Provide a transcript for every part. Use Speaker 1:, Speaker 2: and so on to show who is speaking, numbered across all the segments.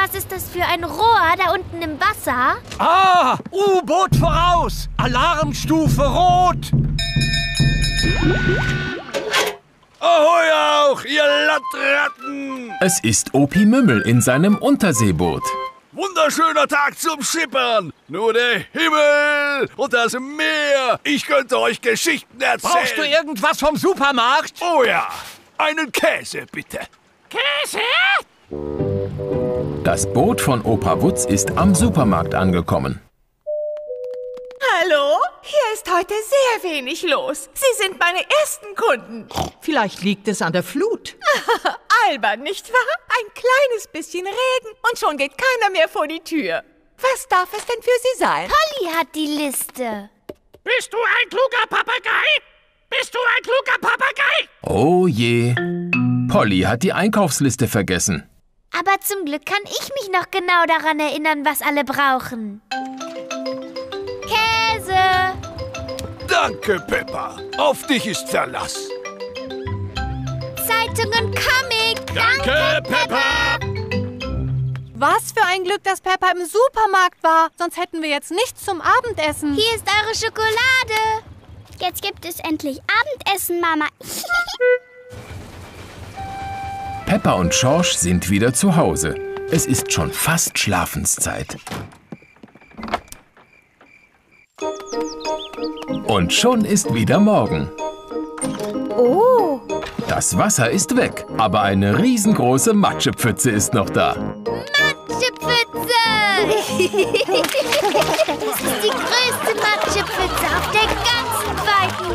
Speaker 1: was ist das für ein Rohr da unten im Wasser?
Speaker 2: Ah, U-Boot voraus! Alarmstufe Rot!
Speaker 3: Ahoi auch, ihr Landratten!
Speaker 4: Es ist Opi Mümmel in seinem Unterseeboot.
Speaker 3: Wunderschöner Tag zum Schippern. Nur der Himmel und das Meer. Ich könnte euch Geschichten erzählen.
Speaker 2: Brauchst du irgendwas vom Supermarkt?
Speaker 3: Oh ja, einen Käse bitte.
Speaker 2: Käse?
Speaker 4: Das Boot von Opa Wutz ist am Supermarkt angekommen.
Speaker 5: Hallo? Hier ist heute sehr wenig los. Sie sind meine ersten Kunden.
Speaker 6: Vielleicht liegt es an der Flut.
Speaker 5: Albern, nicht wahr? Ein kleines bisschen Regen und schon geht keiner mehr vor die Tür. Was darf es denn für Sie sein?
Speaker 1: Polly hat die Liste.
Speaker 2: Bist du ein kluger Papagei? Bist du ein kluger Papagei?
Speaker 4: Oh je, Polly hat die Einkaufsliste vergessen.
Speaker 1: Aber zum Glück kann ich mich noch genau daran erinnern, was alle brauchen. Käse!
Speaker 3: Danke, Peppa. Auf dich ist Verlass.
Speaker 1: Zeitungen, Comic!
Speaker 3: Danke, Peppa!
Speaker 7: Was für ein Glück, dass Peppa im Supermarkt war. Sonst hätten wir jetzt nichts zum Abendessen.
Speaker 1: Hier ist eure Schokolade.
Speaker 8: Jetzt gibt es endlich Abendessen, Mama.
Speaker 4: Peppa und Schorsch sind wieder zu Hause. Es ist schon fast Schlafenszeit. Und schon ist wieder Morgen.
Speaker 1: Oh!
Speaker 4: Das Wasser ist weg, aber eine riesengroße Matschepfütze ist noch da.
Speaker 1: Matschepfütze! Das ist die größte Matschepfütze auf der ganzen weiten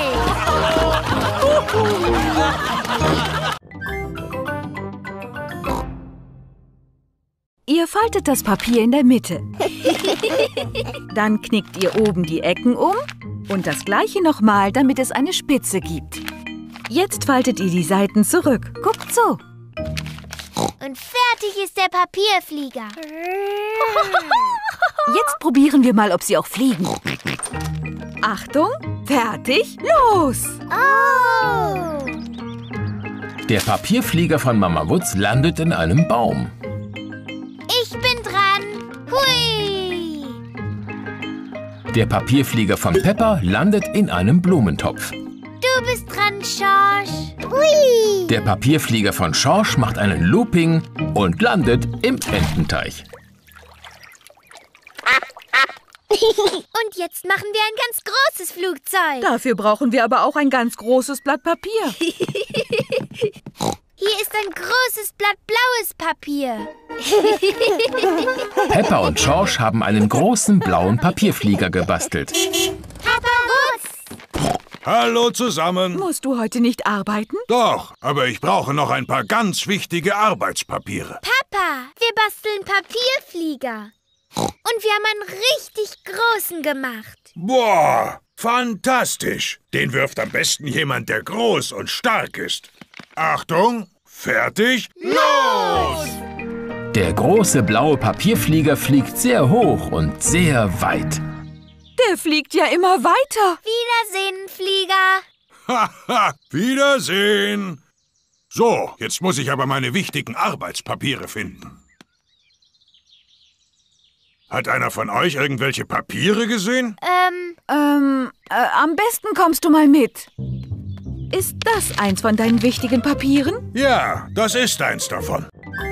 Speaker 1: Welt.
Speaker 9: Ihr faltet das Papier in der Mitte. Dann knickt ihr oben die Ecken um und das gleiche nochmal, damit es eine Spitze gibt. Jetzt faltet ihr die Seiten zurück. Guckt so.
Speaker 1: Und fertig ist der Papierflieger.
Speaker 9: Jetzt probieren wir mal, ob sie auch fliegen. Achtung, fertig, los!
Speaker 1: Oh!
Speaker 4: Der Papierflieger von Mama Wutz landet in einem Baum.
Speaker 1: Ich bin dran. Hui!
Speaker 4: Der Papierflieger von Peppa landet in einem Blumentopf.
Speaker 1: Du bist dran, Schorsch. Hui!
Speaker 4: Der Papierflieger von Schorsch macht einen Looping und landet im Ententeich.
Speaker 1: Und jetzt machen wir ein ganz großes Flugzeug.
Speaker 9: Dafür brauchen wir aber auch ein ganz großes Blatt Papier.
Speaker 1: Hier ist ein großes Blatt blaues Papier.
Speaker 4: Peppa und Schorsch haben einen großen blauen Papierflieger gebastelt.
Speaker 1: Papa Wutz!
Speaker 3: Hallo zusammen.
Speaker 9: Musst du heute nicht arbeiten?
Speaker 3: Doch, aber ich brauche noch ein paar ganz wichtige Arbeitspapiere.
Speaker 1: Papa, wir basteln Papierflieger. Und wir haben einen richtig großen gemacht.
Speaker 3: Boah, fantastisch. Den wirft am besten jemand, der groß und stark ist. Achtung, fertig, los!
Speaker 4: Der große blaue Papierflieger fliegt sehr hoch und sehr weit.
Speaker 9: Der fliegt ja immer weiter.
Speaker 1: Wiedersehen, Flieger.
Speaker 3: Haha, Wiedersehen. So, jetzt muss ich aber meine wichtigen Arbeitspapiere finden. Hat einer von euch irgendwelche Papiere gesehen?
Speaker 9: Am besten kommst du mal mit. Ist das eins von deinen wichtigen Papieren?
Speaker 3: Ja, das ist eins davon.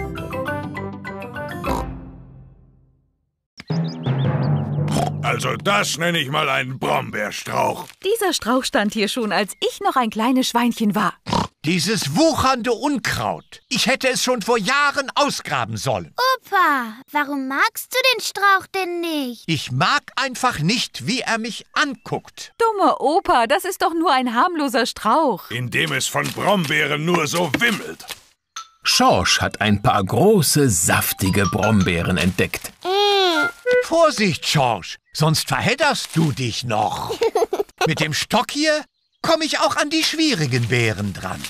Speaker 3: Also das nenne ich mal einen Brombeerstrauch.
Speaker 9: Dieser Strauch stand hier schon, als ich noch ein kleines Schweinchen war.
Speaker 2: Dieses wuchernde Unkraut. Ich hätte es schon vor Jahren ausgraben sollen.
Speaker 1: Opa, warum magst du den Strauch denn nicht?
Speaker 2: Ich mag einfach nicht, wie er mich anguckt.
Speaker 9: Dummer Opa, das ist doch nur ein harmloser Strauch.
Speaker 3: In dem es von Brombeeren nur so wimmelt.
Speaker 4: Schorsch hat ein paar große, saftige Brombeeren entdeckt.
Speaker 2: Vorsicht, Schorsch, sonst verhedderst du dich noch. Mit dem Stock hier komme ich auch an die schwierigen Beeren dran.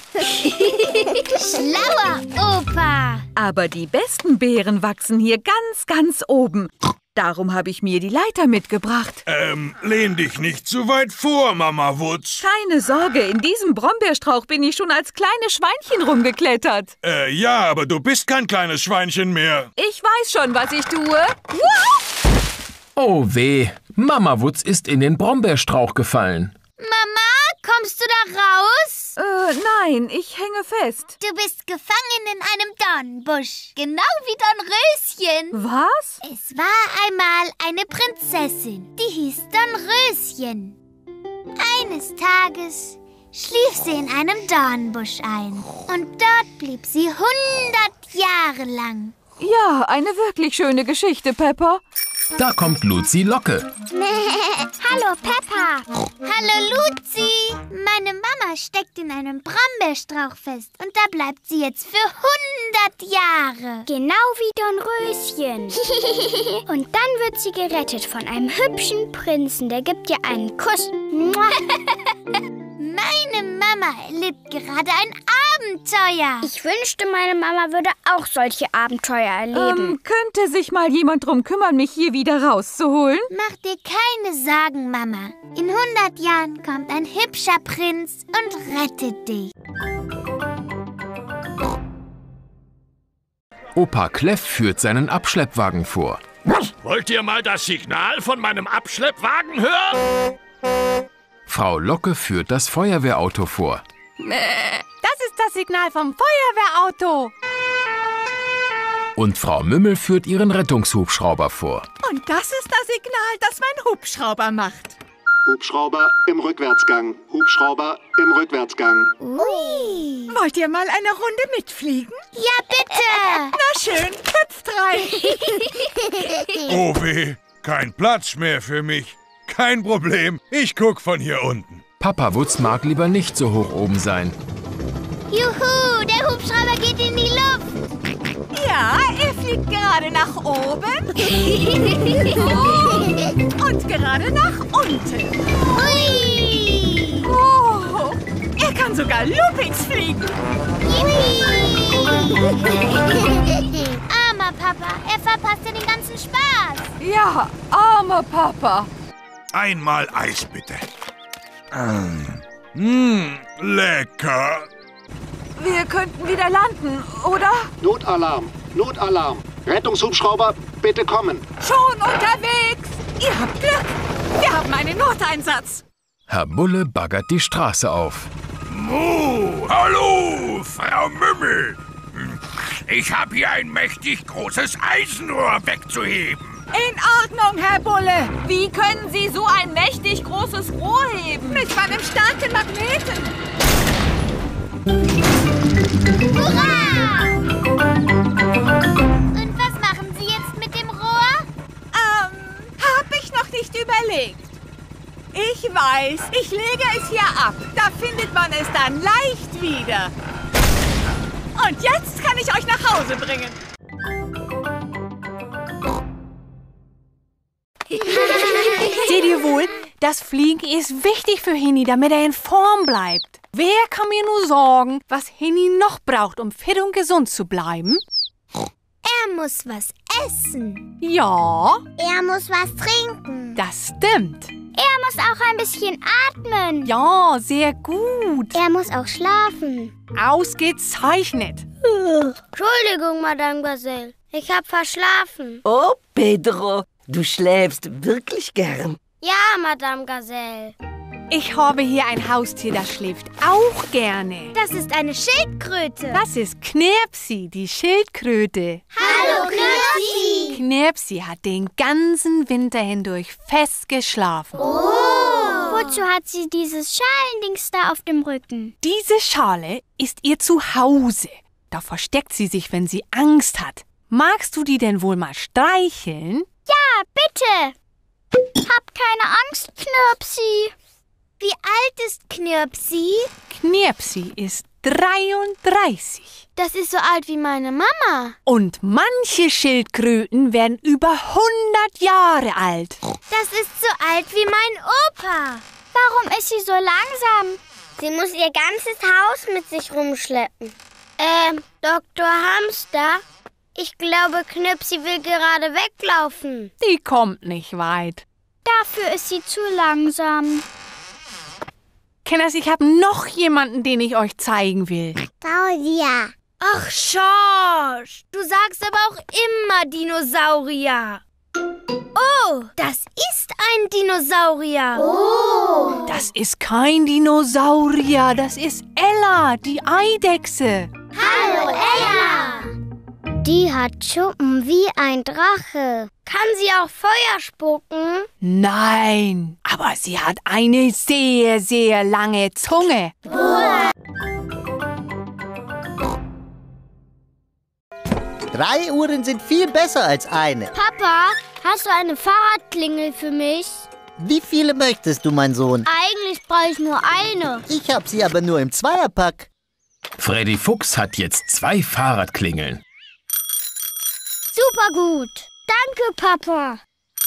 Speaker 1: Schlauer Opa.
Speaker 9: Aber die besten Beeren wachsen hier ganz, ganz oben. Darum habe ich mir die Leiter mitgebracht.
Speaker 3: Lehn dich nicht zu weit vor, Mama Wutz.
Speaker 9: Keine Sorge, in diesem Brombeerstrauch bin ich schon als kleines Schweinchen rumgeklettert.
Speaker 3: Ja, aber du bist kein kleines Schweinchen mehr.
Speaker 9: Ich weiß schon, was ich tue.
Speaker 4: Oh weh, Mama Wutz ist in den Brombeerstrauch gefallen.
Speaker 1: Mama, kommst du da raus?
Speaker 9: Nein, ich hänge fest.
Speaker 1: Du bist gefangen in einem Dornbusch, genau wie Dornröschen.
Speaker 9: Was?
Speaker 1: Es war einmal eine Prinzessin, die hieß Dornröschen. Eines Tages schlief sie in einem Dornbusch ein und dort blieb sie 100 Jahre lang.
Speaker 9: Ja, eine wirklich schöne Geschichte, Peppa.
Speaker 4: Da kommt Luzi Locke.
Speaker 8: Hallo, Peppa.
Speaker 1: Hallo Luzi, meine Mama steckt in einem Brombeerstrauch fest und da bleibt sie jetzt für 100 Jahre.
Speaker 8: Genau wie Dornröschen. Und dann wird sie gerettet von einem hübschen Prinzen. Der gibt ihr einen Kuss.
Speaker 1: Meine Mama erlebt gerade ein Abenteuer.
Speaker 8: Ich wünschte, meine Mama würde auch solche Abenteuer erleben.
Speaker 9: Könnte sich mal jemand drum kümmern, mich hier wieder rauszuholen?
Speaker 1: Mach dir keine Sorgen, Mama. In 100 Jahren kommt ein hübscher Prinz und rettet dich.
Speaker 4: Opa Kleff führt seinen Abschleppwagen vor.
Speaker 10: Wollt ihr mal das Signal von meinem Abschleppwagen hören?
Speaker 4: Frau Locke führt das Feuerwehrauto vor.
Speaker 7: Das ist das Signal vom Feuerwehrauto.
Speaker 4: Und Frau Mümmel führt ihren Rettungshubschrauber vor.
Speaker 5: Und das ist das Signal, das mein Hubschrauber macht.
Speaker 11: Hubschrauber im Rückwärtsgang. Hubschrauber im Rückwärtsgang.
Speaker 1: Ui.
Speaker 5: Wollt ihr mal eine Runde mitfliegen?
Speaker 1: Ja, bitte.
Speaker 5: Na schön, hüpft rein.
Speaker 3: Oh weh, kein Platz mehr für mich. Kein Problem, ich guck von hier unten.
Speaker 4: Papa Wutz mag lieber nicht so hoch oben sein.
Speaker 1: Juhu, der Hubschrauber geht in die Luft.
Speaker 5: Ja, er fliegt gerade nach oben und gerade nach unten.
Speaker 1: Ui.
Speaker 5: Oh, er kann sogar Loopings fliegen.
Speaker 1: Armer Papa, er verpasst ja den ganzen Spaß.
Speaker 9: Ja, armer Papa.
Speaker 3: Einmal Eis, bitte. Lecker.
Speaker 9: Wir könnten wieder landen, oder?
Speaker 11: Notalarm, Notalarm. Rettungshubschrauber, bitte kommen.
Speaker 5: Schon unterwegs. Ihr habt Glück. Wir haben einen Noteinsatz.
Speaker 4: Herr Bulle baggert die Straße auf.
Speaker 10: Hallo, Frau Mümmel. Ich habe hier ein mächtig großes Eisenrohr wegzuheben.
Speaker 5: In Ordnung, Herr Bulle.
Speaker 9: Wie können Sie so ein mächtig großes Rohr heben?
Speaker 5: Mit meinem starken Magneten.
Speaker 1: Hurra! Und was machen Sie jetzt mit dem Rohr?
Speaker 5: Hab ich noch nicht überlegt. Ich weiß, ich lege es hier ab. Da findet man es dann leicht wieder. Und jetzt kann ich euch nach Hause bringen. Seht ihr wohl, das Fliegen ist wichtig für Henny, damit er in Form bleibt. Wer kann mir nur sagen, was Henny noch braucht, um fit und gesund zu bleiben?
Speaker 1: Er muss was essen.
Speaker 5: Ja,
Speaker 1: Er muss was trinken.
Speaker 5: das stimmt.
Speaker 8: Er muss auch ein bisschen atmen.
Speaker 5: Ja, sehr gut.
Speaker 8: Er muss auch schlafen.
Speaker 5: Ausgezeichnet.
Speaker 8: Entschuldigung, Madame Gazelle. Ich hab verschlafen.
Speaker 12: Oh, Pedro, du schläfst wirklich gern.
Speaker 8: Ja, Madame Gazelle.
Speaker 5: Ich habe hier ein Haustier, das schläft auch gerne.
Speaker 1: Das ist eine Schildkröte.
Speaker 5: Das ist Knirpsi, die Schildkröte.
Speaker 1: Hallo, Knirpsi.
Speaker 5: Knirpsi hat den ganzen Winter hindurch fest geschlafen.
Speaker 8: Wozu hat sie dieses Schalendings da auf dem Rücken?
Speaker 5: Diese Schale ist ihr Zuhause. Da versteckt sie sich, wenn sie Angst hat. Magst du die denn wohl mal streicheln?
Speaker 8: Ja, bitte. Hab keine Angst, Knirpsi.
Speaker 1: Wie alt ist Knirpsi?
Speaker 5: Knirpsi ist 33.
Speaker 1: Das ist so alt wie meine Mama.
Speaker 5: Und manche Schildkröten werden über 100 Jahre alt.
Speaker 1: Das ist so alt wie mein Opa.
Speaker 8: Warum ist sie so langsam? Sie muss ihr ganzes Haus mit sich rumschleppen. Dr. Hamster, Ich glaube, Knipsi will gerade weglaufen.
Speaker 7: Die kommt nicht weit.
Speaker 8: Dafür ist sie zu langsam.
Speaker 7: Kinders, ich habe noch jemanden, den ich euch zeigen will.
Speaker 8: Saurier.
Speaker 1: Ach, Schorsch, du sagst aber auch immer Dinosaurier. Oh, das ist ein Dinosaurier.
Speaker 8: Oh.
Speaker 7: Das ist kein Dinosaurier, das ist Ella, die Eidechse.
Speaker 8: Hallo, Ella. Die hat Schuppen wie ein Drache. Kann sie auch Feuer spucken?
Speaker 7: Nein, aber sie hat eine sehr, sehr lange Zunge.
Speaker 8: Boah.
Speaker 13: 3 Uhren sind viel besser als eine.
Speaker 8: Papa, hast du eine Fahrradklingel für mich?
Speaker 13: Wie viele möchtest du, mein Sohn?
Speaker 8: Eigentlich brauche ich nur eine.
Speaker 13: Ich habe sie aber nur im Zweierpack.
Speaker 4: Freddy Fuchs hat jetzt 2 Fahrradklingeln.
Speaker 8: Super gut. Danke, Papa.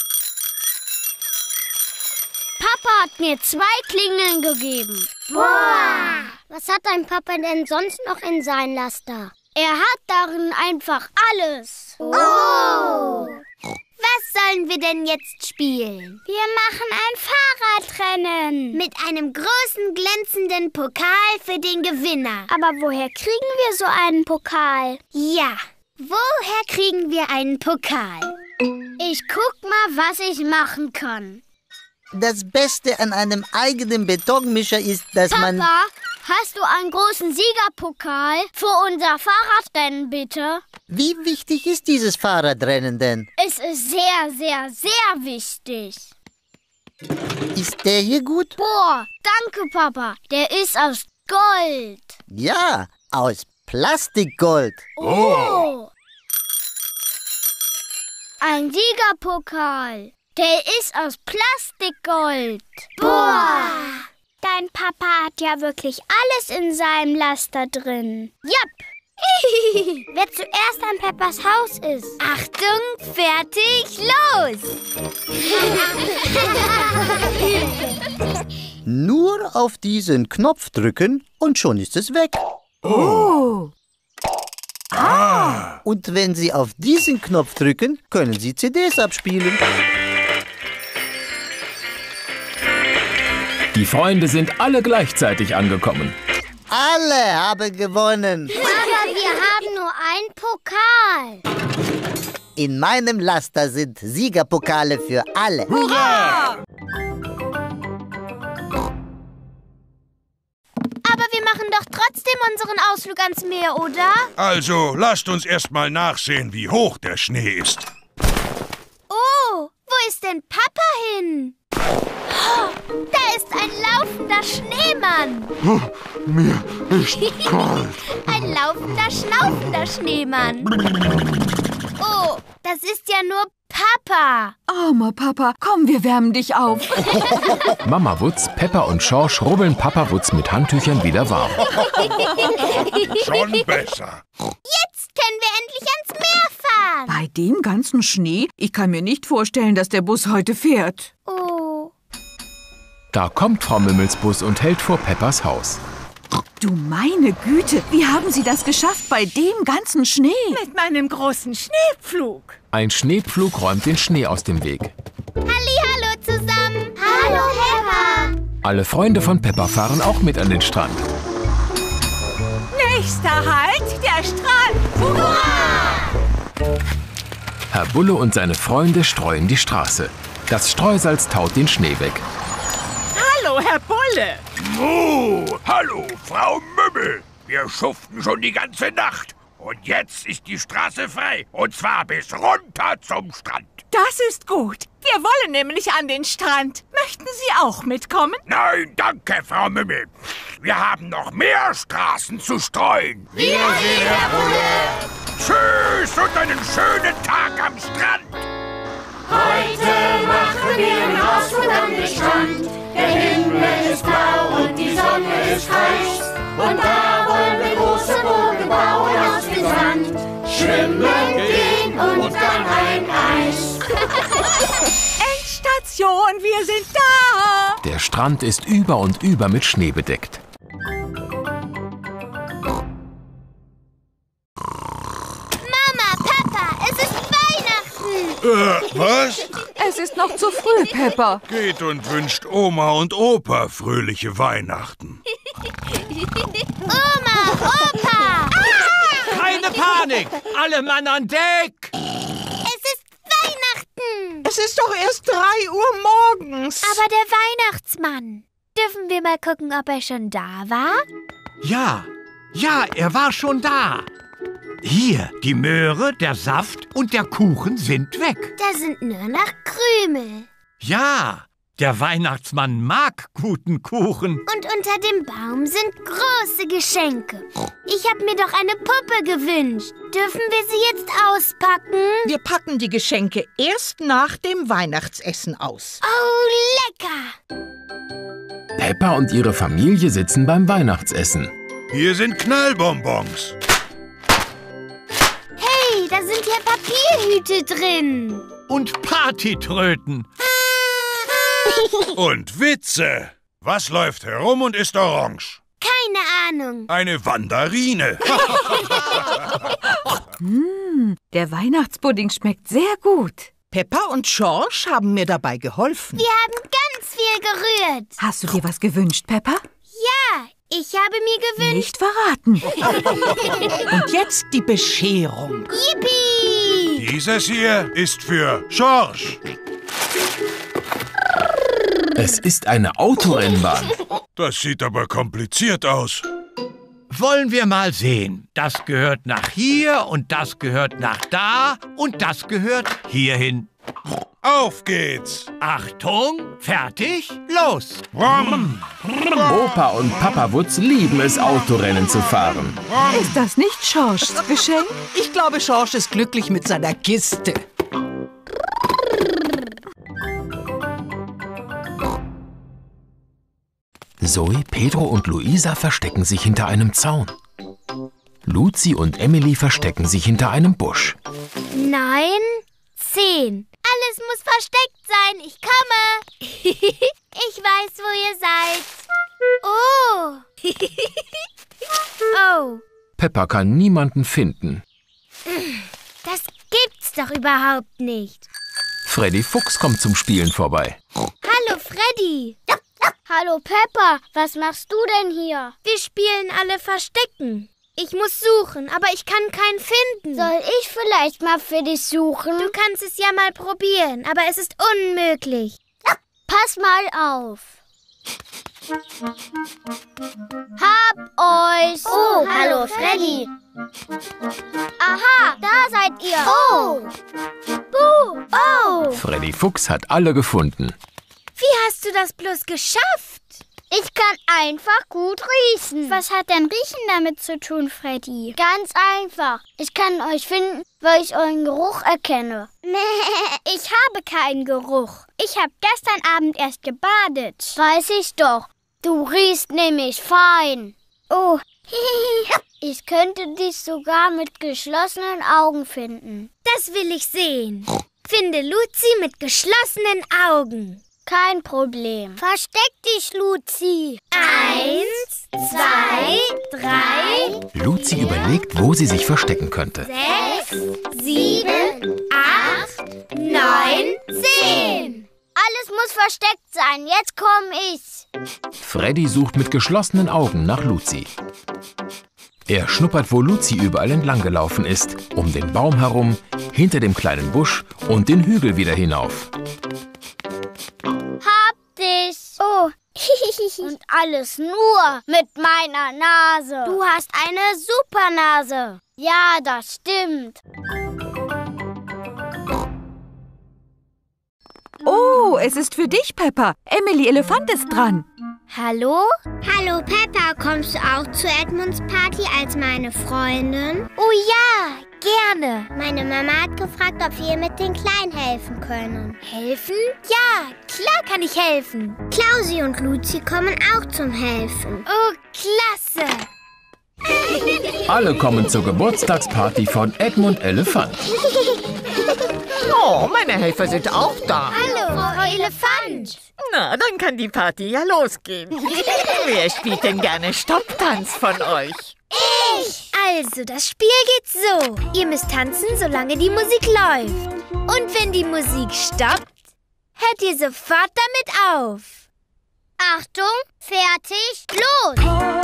Speaker 8: Papa hat mir 2 Klingeln gegeben. Boah. Was hat dein Papa denn sonst noch in seinem Laster? Er hat darin einfach alles.
Speaker 1: Oh! Was sollen wir denn jetzt spielen?
Speaker 8: Wir machen ein Fahrradrennen.
Speaker 1: Mit einem großen, glänzenden Pokal für den Gewinner.
Speaker 8: Aber woher kriegen wir so einen Pokal?
Speaker 1: Ja, woher kriegen wir einen Pokal?
Speaker 8: Ich guck mal, was ich machen kann.
Speaker 13: Das Beste an einem eigenen Betonmischer ist, dass man...
Speaker 8: Papa, hast du einen großen Siegerpokal für unser Fahrradrennen, bitte?
Speaker 13: Wie wichtig ist dieses Fahrradrennen denn?
Speaker 8: Es ist sehr, sehr, sehr wichtig.
Speaker 13: Ist der hier gut?
Speaker 8: Boah, danke, Papa. Der ist aus Gold.
Speaker 13: Ja, aus Plastikgold.
Speaker 8: Oh! Ein Siegerpokal. Der ist aus Plastikgold. Boah! Dein Papa hat ja wirklich alles in seinem Laster drin. Jupp! Wer zuerst an Peppas Haus ist.
Speaker 1: Achtung, fertig, los!
Speaker 13: Nur auf diesen Knopf drücken und schon ist es weg.
Speaker 9: Oh!
Speaker 13: Ah! Und wenn Sie auf diesen Knopf drücken, können Sie CDs abspielen.
Speaker 4: Die Freunde sind alle gleichzeitig angekommen.
Speaker 13: Alle haben gewonnen.
Speaker 8: Aber wir haben nur einen Pokal.
Speaker 13: In meinem Laster sind Siegerpokale für alle.
Speaker 1: Hurra! Aber wir machen doch trotzdem unseren Ausflug ans Meer, oder?
Speaker 3: Also, lasst uns erst mal nachsehen, wie hoch der Schnee ist.
Speaker 1: Oh, wo ist denn Papa hin? Da ist ein laufender Schneemann.
Speaker 14: Mir ist kalt.
Speaker 1: Ein laufender, schnaufender Schneemann. Oh, das ist ja nur Papa.
Speaker 9: Armer Papa, komm, wir wärmen dich auf.
Speaker 4: Mama Wutz, Peppa und Schorsch rubbeln Papa Wutz mit Handtüchern wieder warm.
Speaker 3: Schon besser.
Speaker 1: Jetzt können wir endlich ans Meer fahren.
Speaker 9: Bei dem ganzen Schnee? Ich kann mir nicht vorstellen, dass der Bus heute fährt.
Speaker 1: Oh.
Speaker 4: Da kommt Frau Mümmelsbus und hält vor Peppas Haus.
Speaker 9: Du meine Güte, wie haben Sie das geschafft bei dem ganzen Schnee?
Speaker 5: Mit meinem großen Schneepflug.
Speaker 4: Ein Schneepflug räumt den Schnee aus dem Weg.
Speaker 1: Hallihallo zusammen. Hallo, Peppa.
Speaker 4: Alle Freunde von Peppa fahren auch mit an den Strand.
Speaker 5: Nächster Halt, der Strand. Hurra!
Speaker 4: Herr Bulle und seine Freunde streuen die Straße. Das Streusalz taut den Schnee weg.
Speaker 5: Hallo, Herr Bulle.
Speaker 10: Hallo, Frau Mümmel. Wir schuften schon die ganze Nacht. Und jetzt ist die Straße frei. Und zwar bis runter zum Strand.
Speaker 5: Das ist gut. Wir wollen nämlich an den Strand. Möchten Sie auch mitkommen?
Speaker 10: Nein, danke, Frau Mümmel. Wir haben noch mehr Straßen zu streuen.
Speaker 1: Wiedersehen, Herr Bulle.
Speaker 10: Tschüss und einen schönen Tag am Strand.
Speaker 15: Heute machen wir einen Ausflug an den Strand. Der Himmel ist blau und die Sonne ist heiß. Und da wollen wir große Boote bauen aus dem Sand. Schwimmen gehen und dann ein Eis.
Speaker 5: Endstation, wir sind da.
Speaker 4: Der Strand ist über und über mit Schnee bedeckt.
Speaker 1: Mama, Papa,
Speaker 3: Was?
Speaker 9: Es ist noch zu früh, Peppa.
Speaker 3: Geht und wünscht Oma und Opa fröhliche Weihnachten.
Speaker 1: Oma, Opa!
Speaker 2: Keine Panik! Alle Mann an Deck!
Speaker 1: Es ist Weihnachten!
Speaker 6: Es ist doch erst 3 Uhr morgens.
Speaker 1: Aber der Weihnachtsmann. Dürfen wir mal gucken, ob er schon da war?
Speaker 2: Ja, er war schon da. Hier, die Möhre, der Saft und der Kuchen sind weg.
Speaker 1: Da sind nur noch Krümel.
Speaker 2: Ja, der Weihnachtsmann mag guten Kuchen.
Speaker 1: Und unter dem Baum sind große Geschenke. Ich habe mir doch eine Puppe gewünscht. Dürfen wir sie jetzt auspacken?
Speaker 6: Wir packen die Geschenke erst nach dem Weihnachtsessen aus.
Speaker 1: Oh, lecker!
Speaker 4: Peppa und ihre Familie sitzen beim Weihnachtsessen.
Speaker 3: Hier sind Knallbonbons.
Speaker 1: Hey, da sind ja Papierhüte drin.
Speaker 2: Und Partytröten.
Speaker 3: Und Witze. Was läuft herum und ist orange?
Speaker 1: Keine Ahnung.
Speaker 3: Eine Wanderine.
Speaker 9: Der Weihnachtspudding schmeckt sehr gut.
Speaker 6: Peppa und George haben mir dabei geholfen.
Speaker 1: Wir haben ganz viel gerührt.
Speaker 9: Hast du dir was gewünscht, Peppa?
Speaker 1: Ja, ich habe mir gewünscht...
Speaker 9: Nicht verraten.
Speaker 6: Und jetzt die Bescherung.
Speaker 1: Yippie!
Speaker 3: Dieses hier ist für George.
Speaker 4: Es ist eine Autorennbahn.
Speaker 3: Das sieht aber kompliziert aus.
Speaker 2: Wollen wir mal sehen. Das gehört nach hier und das gehört nach da und das gehört hierhin.
Speaker 3: Auf geht's.
Speaker 2: Achtung, fertig, los.
Speaker 4: Opa und Papa Wutz lieben es, Autorennen zu fahren.
Speaker 9: Ist das nicht Georges Geschenk?
Speaker 6: Ich glaube, George ist glücklich mit seiner Kiste.
Speaker 4: Zoe, Pedro und Luisa verstecken sich hinter einem Zaun. Luzi und Emily verstecken sich hinter einem Busch.
Speaker 1: 9, 10. Alles muss versteckt sein. Ich komme. Ich weiß, wo ihr seid. Oh. Oh.
Speaker 4: Peppa kann niemanden finden.
Speaker 1: Das gibt's doch überhaupt nicht.
Speaker 4: Freddy Fuchs kommt zum Spielen vorbei.
Speaker 1: Hallo, Freddy.
Speaker 8: Hallo Peppa, was machst du denn hier?
Speaker 1: Wir spielen alle Verstecken. Ich muss suchen, aber ich kann keinen finden.
Speaker 8: Soll ich vielleicht mal für dich suchen?
Speaker 1: Du kannst es ja mal probieren, aber es ist unmöglich.
Speaker 8: Pass mal auf. Hab euch.
Speaker 1: Oh, hallo Freddy.
Speaker 8: Aha, da seid ihr.
Speaker 1: Oh. Oh.
Speaker 4: Freddy Fuchs hat alle gefunden.
Speaker 1: Wie hast du das bloß geschafft?
Speaker 8: Ich kann einfach gut riechen.
Speaker 1: Was hat denn Riechen damit zu tun, Freddy?
Speaker 8: Ganz einfach. Ich kann euch finden, weil ich euren Geruch erkenne.
Speaker 1: Ich habe keinen Geruch. Ich habe gestern Abend erst gebadet.
Speaker 8: Weiß ich doch. Du riechst nämlich fein.
Speaker 1: Oh.
Speaker 8: Ich könnte dich sogar mit geschlossenen Augen finden.
Speaker 1: Das will ich sehen. Finde Luzi mit geschlossenen Augen.
Speaker 8: Kein Problem. Versteck dich, Luzi.
Speaker 1: 1, 2, 3.
Speaker 4: Luzi überlegt, wo sie sich verstecken könnte.
Speaker 1: 6, 7, 8, 9, 10.
Speaker 8: Alles muss versteckt sein. Jetzt komm ich.
Speaker 4: Freddy sucht mit geschlossenen Augen nach Luzi. Er schnuppert, wo Luzi überall entlang gelaufen ist. Um den Baum herum, hinter dem kleinen Busch und den Hügel wieder hinauf.
Speaker 8: Hab dich.
Speaker 1: Oh.
Speaker 8: Und alles nur mit meiner Nase.
Speaker 1: Du hast eine super Nase.
Speaker 8: Ja, das stimmt.
Speaker 9: Oh, es ist für dich, Peppa. Emily Elefant ist dran.
Speaker 1: Hallo?
Speaker 8: Hallo Peppa, kommst du auch zu Edmunds Party als meine Freundin?
Speaker 1: Oh ja, gerne.
Speaker 8: Meine Mama hat gefragt, ob wir mit den Kleinen helfen können.
Speaker 1: Helfen? Ja, klar kann ich helfen.
Speaker 8: Klausi und Luzi kommen auch zum Helfen.
Speaker 1: Oh, klasse.
Speaker 4: Alle kommen zur Geburtstagsparty von Edmund Elefant.
Speaker 6: Oh, meine Helfer sind auch da.
Speaker 1: Hallo, Frau Elefant.
Speaker 6: Na, dann kann die Party ja losgehen. Wer spielt denn gerne Stopptanz von euch?
Speaker 1: Ich! Also, das Spiel geht so. Ihr müsst tanzen, solange die Musik läuft. Und wenn die Musik stoppt, hört ihr sofort damit auf.
Speaker 8: Achtung, fertig, los!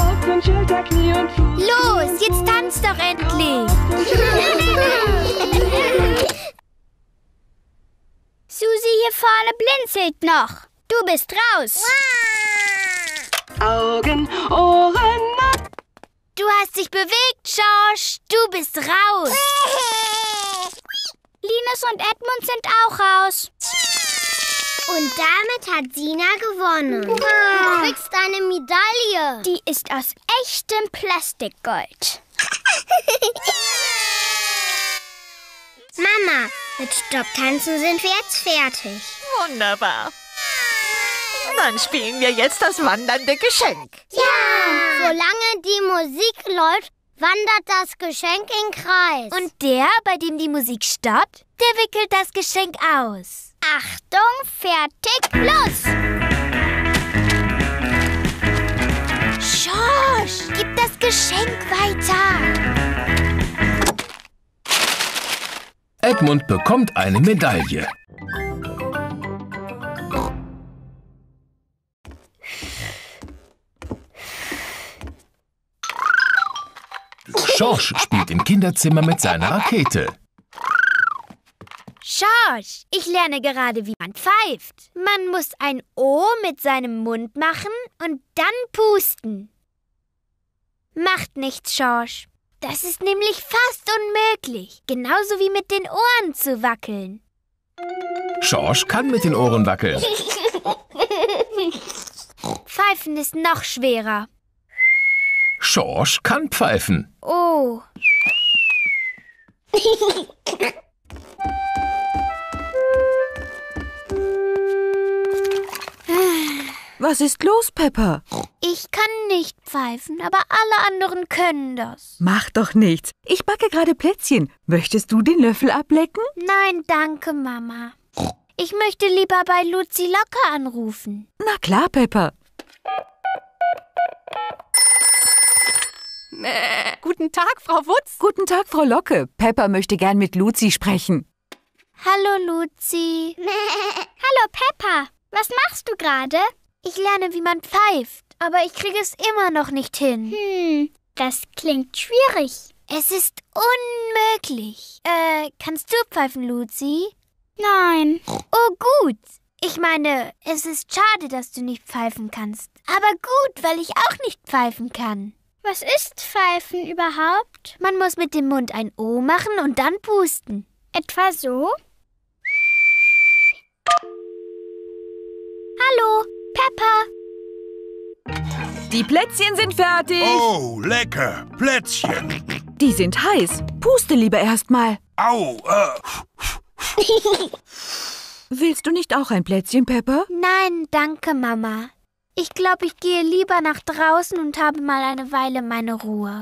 Speaker 1: Los, jetzt tanzt doch endlich!
Speaker 8: Susi hier vorne blinzelt noch. Du bist raus.
Speaker 15: Augen, Ohren,
Speaker 1: Du hast dich bewegt, Schorsch. Du bist raus.
Speaker 8: Linus und Edmund sind auch raus. Und damit hat Sina gewonnen. Du kriegst eine Medaille. Die ist aus echtem Plastikgold. Mama, mit Stopptanzen sind wir jetzt fertig.
Speaker 6: Wunderbar. Dann spielen wir jetzt das wandernde Geschenk.
Speaker 8: Ja! Solange die Musik läuft, wandert das Geschenk im Kreis.
Speaker 1: Und der, bei dem die Musik stoppt, der wickelt das Geschenk aus.
Speaker 8: Achtung, fertig, los!
Speaker 1: Schorsch, gib das Geschenk weiter.
Speaker 4: Edmund bekommt eine Medaille. Schorsch spielt im Kinderzimmer mit seiner Rakete.
Speaker 1: Schorsch, ich lerne gerade, wie man pfeift. Man muss ein O mit seinem Mund machen und dann pusten. Macht nichts, Schorsch. Das ist nämlich fast unmöglich. Genauso wie mit den Ohren zu wackeln.
Speaker 4: Schorsch kann mit den Ohren wackeln.
Speaker 1: Pfeifen ist noch schwerer.
Speaker 4: Schorsch kann pfeifen.
Speaker 1: Oh.
Speaker 9: Was ist los, Peppa?
Speaker 1: Ich kann nicht pfeifen, aber alle anderen können das.
Speaker 9: Mach doch nichts. Ich backe gerade Plätzchen. Möchtest du den Löffel ablecken?
Speaker 1: Nein, danke, Mama. Ich möchte lieber bei Luzi Locke anrufen.
Speaker 9: Na klar, Peppa.
Speaker 7: Guten Tag, Frau Wutz.
Speaker 9: Guten Tag, Frau Locke. Peppa möchte gern mit Luzi sprechen.
Speaker 1: Hallo, Luzi.
Speaker 8: Hallo, Peppa. Was machst du gerade?
Speaker 1: Ich lerne, wie man pfeift, aber ich kriege es immer noch nicht hin.
Speaker 8: Das klingt schwierig.
Speaker 1: Es ist unmöglich. Kannst du pfeifen, Luzi?
Speaker 8: Nein.
Speaker 1: Oh, gut. Ich meine, es ist schade, dass du nicht pfeifen kannst. Aber gut, weil ich auch nicht pfeifen kann.
Speaker 8: Was ist Pfeifen überhaupt?
Speaker 1: Man muss mit dem Mund ein O machen und dann pusten.
Speaker 8: Etwa so? Hallo, Peppa.
Speaker 9: Die Plätzchen sind fertig.
Speaker 3: Oh, lecker. Plätzchen.
Speaker 9: Die sind heiß. Puste lieber erstmal.
Speaker 3: Au.
Speaker 9: Willst du nicht auch ein Plätzchen, Peppa?
Speaker 1: Nein, danke, Mama. Ich glaube, ich gehe lieber nach draußen und habe mal eine Weile meine Ruhe.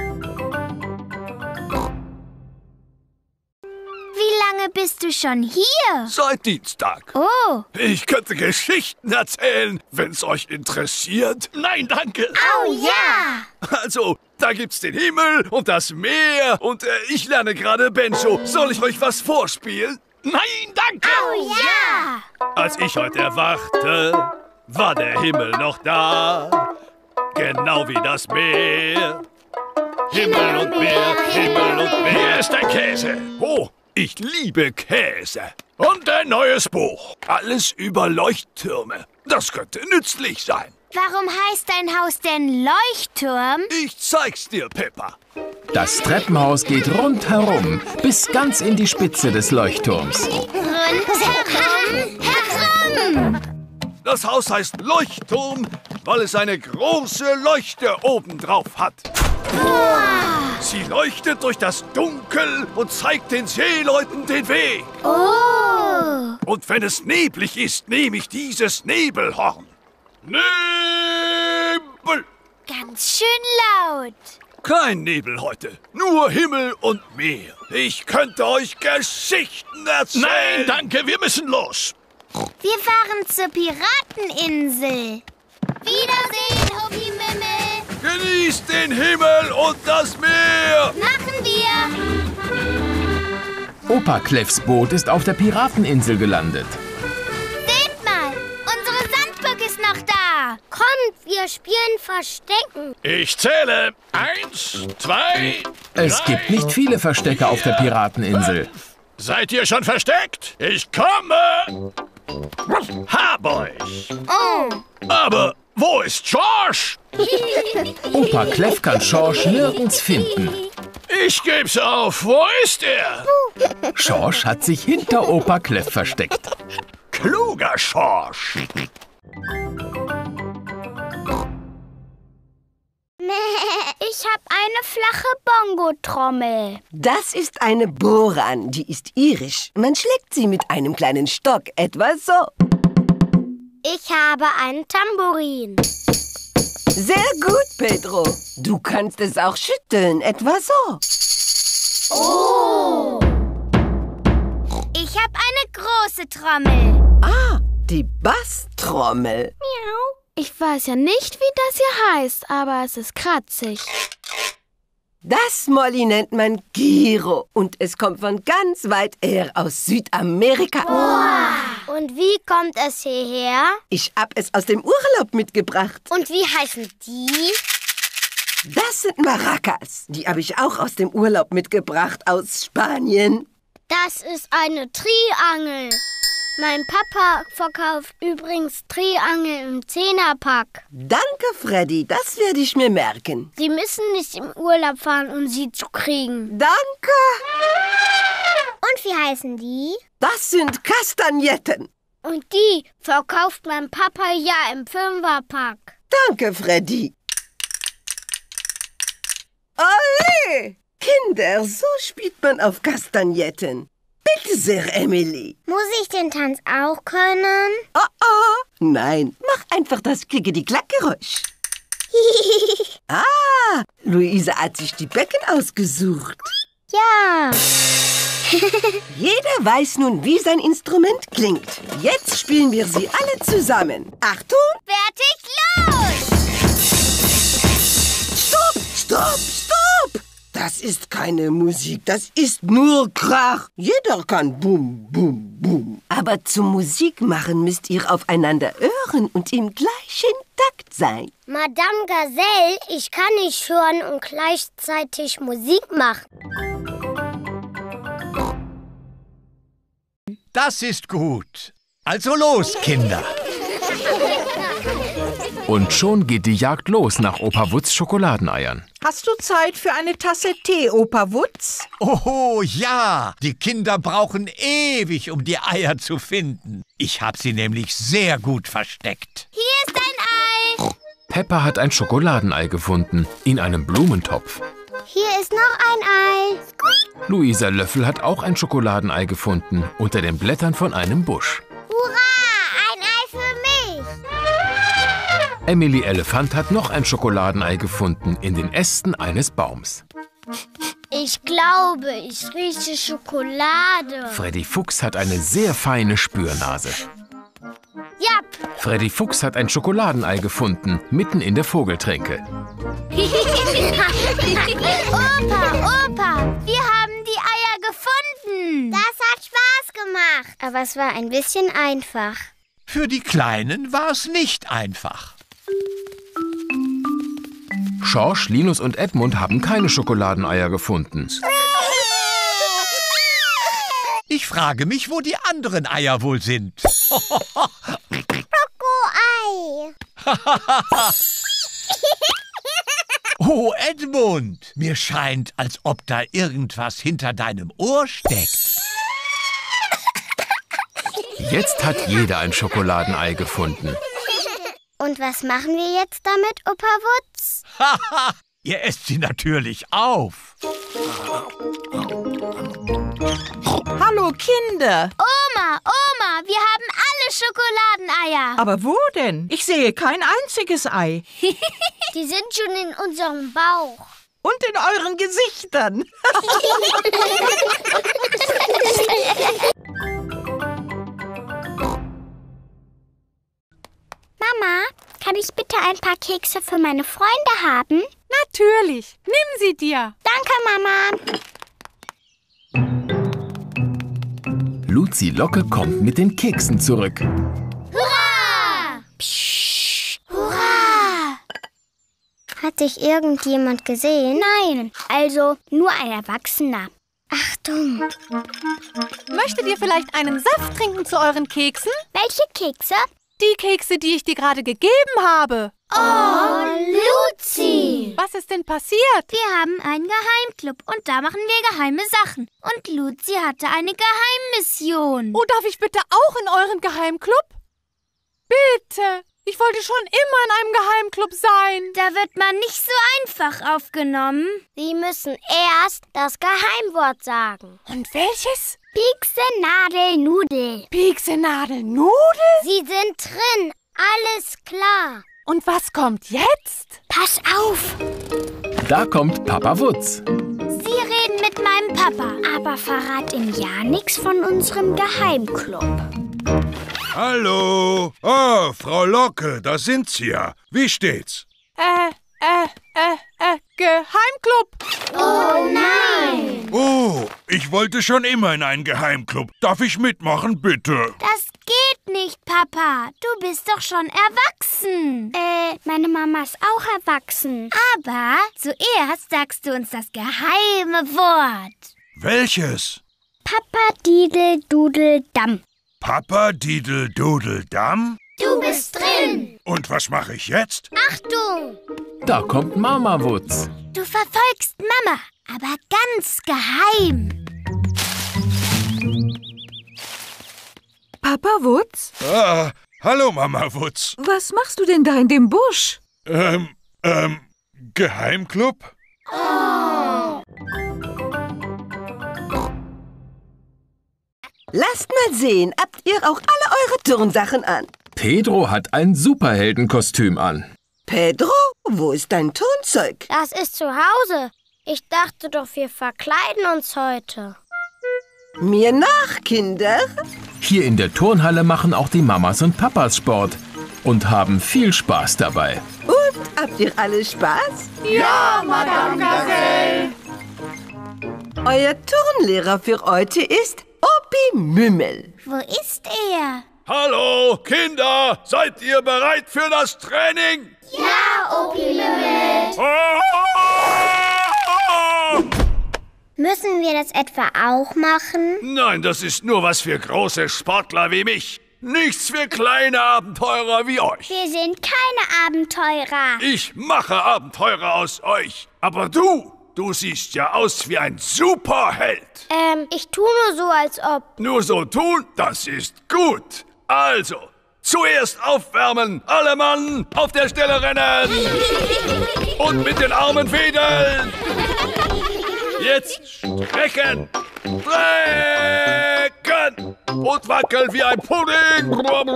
Speaker 1: Wie lange bist du schon hier?
Speaker 10: Seit Dienstag.
Speaker 1: Oh.
Speaker 10: Ich könnte Geschichten erzählen, wenn's euch interessiert. Nein, danke.
Speaker 1: Oh ja.
Speaker 10: Also, da gibt's den Himmel und das Meer und ich lerne gerade Banjo. Soll ich euch was vorspielen? Nein, danke.
Speaker 1: Oh ja.
Speaker 10: Als ich heute erwachte, war der Himmel noch da, genau wie das Meer. Himmel und Meer, Himmel und Meer. Hier ist der Käse. Oh, ich liebe Käse. Und ein neues Buch. Alles über Leuchttürme. Das könnte nützlich sein.
Speaker 1: Warum heißt dein Haus denn Leuchtturm?
Speaker 10: Ich zeig's dir, Peppa.
Speaker 4: Das Treppenhaus geht rundherum, bis ganz in die Spitze des Leuchtturms.
Speaker 1: Rundherum, herum.
Speaker 10: Das Haus heißt Leuchtturm, weil es eine große Leuchte obendrauf hat.
Speaker 1: Wow.
Speaker 10: Sie leuchtet durch das Dunkel und zeigt den Seeleuten den Weg.
Speaker 1: Oh.
Speaker 10: Und wenn es neblig ist, nehme ich dieses Nebelhorn. Nebel!
Speaker 1: Ganz schön laut.
Speaker 10: Kein Nebel heute, nur Himmel und Meer. Ich könnte euch Geschichten erzählen. Nein, danke, wir müssen los.
Speaker 1: Wir fahren zur Pirateninsel. Wiedersehen, Hucki-Mimmel.
Speaker 10: Genießt den Himmel und das Meer.
Speaker 1: Machen wir.
Speaker 4: Opa Kleffs Boot ist auf der Pirateninsel gelandet.
Speaker 1: Seht mal, unsere Sandburg ist noch da.
Speaker 8: Kommt, wir spielen Verstecken.
Speaker 10: Ich zähle. 1, 2,
Speaker 4: Es gibt nicht viele Verstecke auf der Pirateninsel.
Speaker 10: Seid ihr schon versteckt? Ich komme! Hab euch!
Speaker 1: Oh.
Speaker 10: Aber wo ist Schorsch?
Speaker 4: Opa Kleff kann Schorsch nirgends finden.
Speaker 10: Ich geb's auf. Wo ist er?
Speaker 4: Schorsch hat sich hinter Opa Kleff versteckt.
Speaker 10: Kluger Schorsch.
Speaker 8: Ich habe eine flache Bongo-Trommel.
Speaker 12: Das ist eine Boran, die ist irisch. Man schlägt sie mit einem kleinen Stock, etwa so.
Speaker 8: Ich habe einen Tambourin.
Speaker 12: Sehr gut, Pedro. Du kannst es auch schütteln, etwa so.
Speaker 8: Oh!
Speaker 1: Ich habe eine große Trommel.
Speaker 12: Ah, die Basstrommel.
Speaker 8: Miau.
Speaker 7: Ich weiß ja nicht, wie das hier heißt, aber es ist kratzig.
Speaker 12: Das, Molly, nennt man Giro. Und es kommt von ganz weit her aus Südamerika.
Speaker 8: Wow. Und wie kommt es hierher?
Speaker 12: Ich hab es aus dem Urlaub mitgebracht.
Speaker 8: Und wie heißen die?
Speaker 12: Das sind Maracas. Die habe ich auch aus dem Urlaub mitgebracht, aus Spanien.
Speaker 8: Das ist eine Triangel. Mein Papa verkauft übrigens Triangel im 10er-Pack.
Speaker 12: Danke, Freddy. Das werde ich mir merken.
Speaker 8: Sie müssen nicht im Urlaub fahren, um sie zu kriegen.
Speaker 12: Danke.
Speaker 8: Und wie heißen die?
Speaker 12: Das sind Kastagnetten.
Speaker 8: Und die verkauft mein Papa ja im 5er-Pack.
Speaker 12: Danke, Freddy. Ole! Kinder, so spielt man auf Kastagnetten. Bitte sehr, Emily.
Speaker 8: Muss ich den Tanz auch können?
Speaker 12: Oh. Nein, mach einfach das Klickety-Klack-Geräusch. Ah, Luisa hat sich die Becken ausgesucht.
Speaker 8: Ja.
Speaker 12: Jeder weiß nun, wie sein Instrument klingt. Jetzt spielen wir sie alle zusammen. Achtung!
Speaker 1: Fertig, los!
Speaker 12: Stopp, stopp, stopp! Das ist keine Musik, das ist nur Krach. Jeder kann Bum, Bum, Bum. Aber zum Musik machen müsst ihr aufeinander hören und im gleichen Takt sein.
Speaker 8: Madame Gazelle, ich kann nicht hören und gleichzeitig Musik machen.
Speaker 2: Das ist gut. Also los, Kinder.
Speaker 4: Und schon geht die Jagd los nach Opa Wutz Schokoladeneiern.
Speaker 6: Hast du Zeit für eine Tasse Tee, Opa Wutz?
Speaker 2: Oh ja, die Kinder brauchen ewig, um die Eier zu finden. Ich habe sie nämlich sehr gut versteckt.
Speaker 1: Hier ist ein Ei.
Speaker 4: Peppa hat ein Schokoladenei gefunden, in einem Blumentopf.
Speaker 8: Hier ist noch ein Ei.
Speaker 4: Luisa Löffel hat auch ein Schokoladenei gefunden, unter den Blättern von einem Busch.
Speaker 1: Hurra, ein Ei für mich.
Speaker 4: Emily Elefant hat noch ein Schokoladenei gefunden, in den Ästen eines Baums.
Speaker 8: Ich glaube, ich rieche Schokolade.
Speaker 4: Freddy Fuchs hat eine sehr feine Spürnase.
Speaker 8: Jap.
Speaker 4: Freddy Fuchs hat ein Schokoladenei gefunden, mitten in der Vogeltränke.
Speaker 1: Opa, wir haben die Eier gefunden.
Speaker 8: Das hat Spaß gemacht. Aber es war ein bisschen einfach.
Speaker 2: Für die Kleinen war es nicht einfach.
Speaker 4: Schorsch, Linus und Edmund haben keine Schokoladeneier gefunden.
Speaker 2: Ich frage mich, wo die anderen Eier wohl sind.
Speaker 8: Schokoei.
Speaker 2: Oh, Edmund, mir scheint, als ob da irgendwas hinter deinem Ohr steckt.
Speaker 4: Jetzt hat jeder ein Schokoladenei gefunden.
Speaker 8: Und was machen wir jetzt damit, Opa Wutz?
Speaker 2: Haha, ihr esst sie natürlich auf.
Speaker 6: Hallo, Kinder.
Speaker 1: Oma, wir haben alle Schokoladeneier.
Speaker 6: Aber wo denn? Ich sehe kein einziges Ei.
Speaker 8: Die sind schon in unserem Bauch.
Speaker 6: Und in euren Gesichtern.
Speaker 8: Mama, kann ich bitte ein paar Kekse für meine Freunde haben?
Speaker 7: Natürlich. Nimm sie dir.
Speaker 8: Danke, Mama.
Speaker 4: Luzi Locke kommt mit den Keksen zurück.
Speaker 8: Hurra! Psst. Hurra! Hat dich irgendjemand gesehen? Nein, also nur ein Erwachsener. Achtung!
Speaker 7: Möchtet ihr vielleicht einen Saft trinken zu euren Keksen?
Speaker 8: Welche Kekse?
Speaker 7: Die Kekse, die ich dir gerade gegeben habe.
Speaker 8: Oh, Luzi!
Speaker 7: Was ist denn passiert?
Speaker 1: Wir haben einen Geheimclub und da machen wir geheime Sachen. Und Luzi hatte eine Geheimmission.
Speaker 7: Oh, darf ich bitte auch in euren Geheimclub? Bitte! Ich wollte schon immer in einem Geheimclub sein.
Speaker 1: Da wird man nicht so einfach aufgenommen.
Speaker 8: Sie müssen erst das Geheimwort sagen.
Speaker 7: Und welches?
Speaker 8: Piekse-Nadel-Nudel.
Speaker 7: Piekse-Nadel-Nudel?
Speaker 8: Sie sind drin. Alles klar.
Speaker 7: Und was kommt jetzt?
Speaker 8: Pass auf.
Speaker 4: Da kommt Papa Wutz.
Speaker 1: Sie reden mit meinem Papa.
Speaker 8: Aber verrat ihm ja nichts von unserem Geheimclub.
Speaker 3: Hallo. Oh, Frau Locke, da sind Sie ja. Wie steht's?
Speaker 7: Geheimclub.
Speaker 8: Oh nein.
Speaker 3: Oh, ich wollte schon immer in einen Geheimclub. Darf ich mitmachen, bitte?
Speaker 1: Das geht nicht, Papa. Du bist doch schon erwachsen.
Speaker 8: Meine Mama ist auch erwachsen.
Speaker 1: Aber zuerst sagst du uns das geheime Wort.
Speaker 3: Welches?
Speaker 8: Papa Didel Dudel Damm.
Speaker 3: Papa Didel Dudel Damm?
Speaker 8: Du bist drin.
Speaker 3: Und was mache ich jetzt?
Speaker 8: Achtung.
Speaker 4: Da kommt Mama Wutz.
Speaker 1: Du verfolgst Mama, aber ganz geheim.
Speaker 9: Papa Wutz?
Speaker 3: Ah, hallo Mama Wutz.
Speaker 9: Was machst du denn da in dem Busch?
Speaker 3: Geheimclub?
Speaker 8: Oh.
Speaker 12: Lasst mal sehen, habt ihr auch alle eure Turnsachen an?
Speaker 4: Pedro hat ein Superheldenkostüm an.
Speaker 12: Pedro, wo ist dein Turnzeug?
Speaker 8: Das ist zu Hause. Ich dachte doch, wir verkleiden uns heute.
Speaker 12: Mir nach, Kinder.
Speaker 4: Hier in der Turnhalle machen auch die Mamas und Papas Sport und haben viel Spaß dabei.
Speaker 12: Und, habt ihr alle Spaß?
Speaker 15: Ja, Madame Gazelle.
Speaker 12: Euer Turnlehrer für heute ist Opi Mümmel.
Speaker 1: Wo ist er?
Speaker 10: Hallo, Kinder! Seid ihr bereit für das Training?
Speaker 8: Ja, Opi Mümmel. Müssen wir das etwa auch machen?
Speaker 10: Nein, das ist nur was für große Sportler wie mich. Nichts für kleine Abenteurer wie euch.
Speaker 8: Wir sind keine Abenteurer.
Speaker 10: Ich mache Abenteurer aus euch. Aber du siehst ja aus wie ein Superheld.
Speaker 8: Ich tue nur so, als ob.
Speaker 10: Nur so tun, das ist gut. Also, zuerst aufwärmen. Alle Mann auf der Stelle rennen. Und mit den Armen wedeln. Jetzt strecken. Strecken. Und wackeln wie ein Pudding.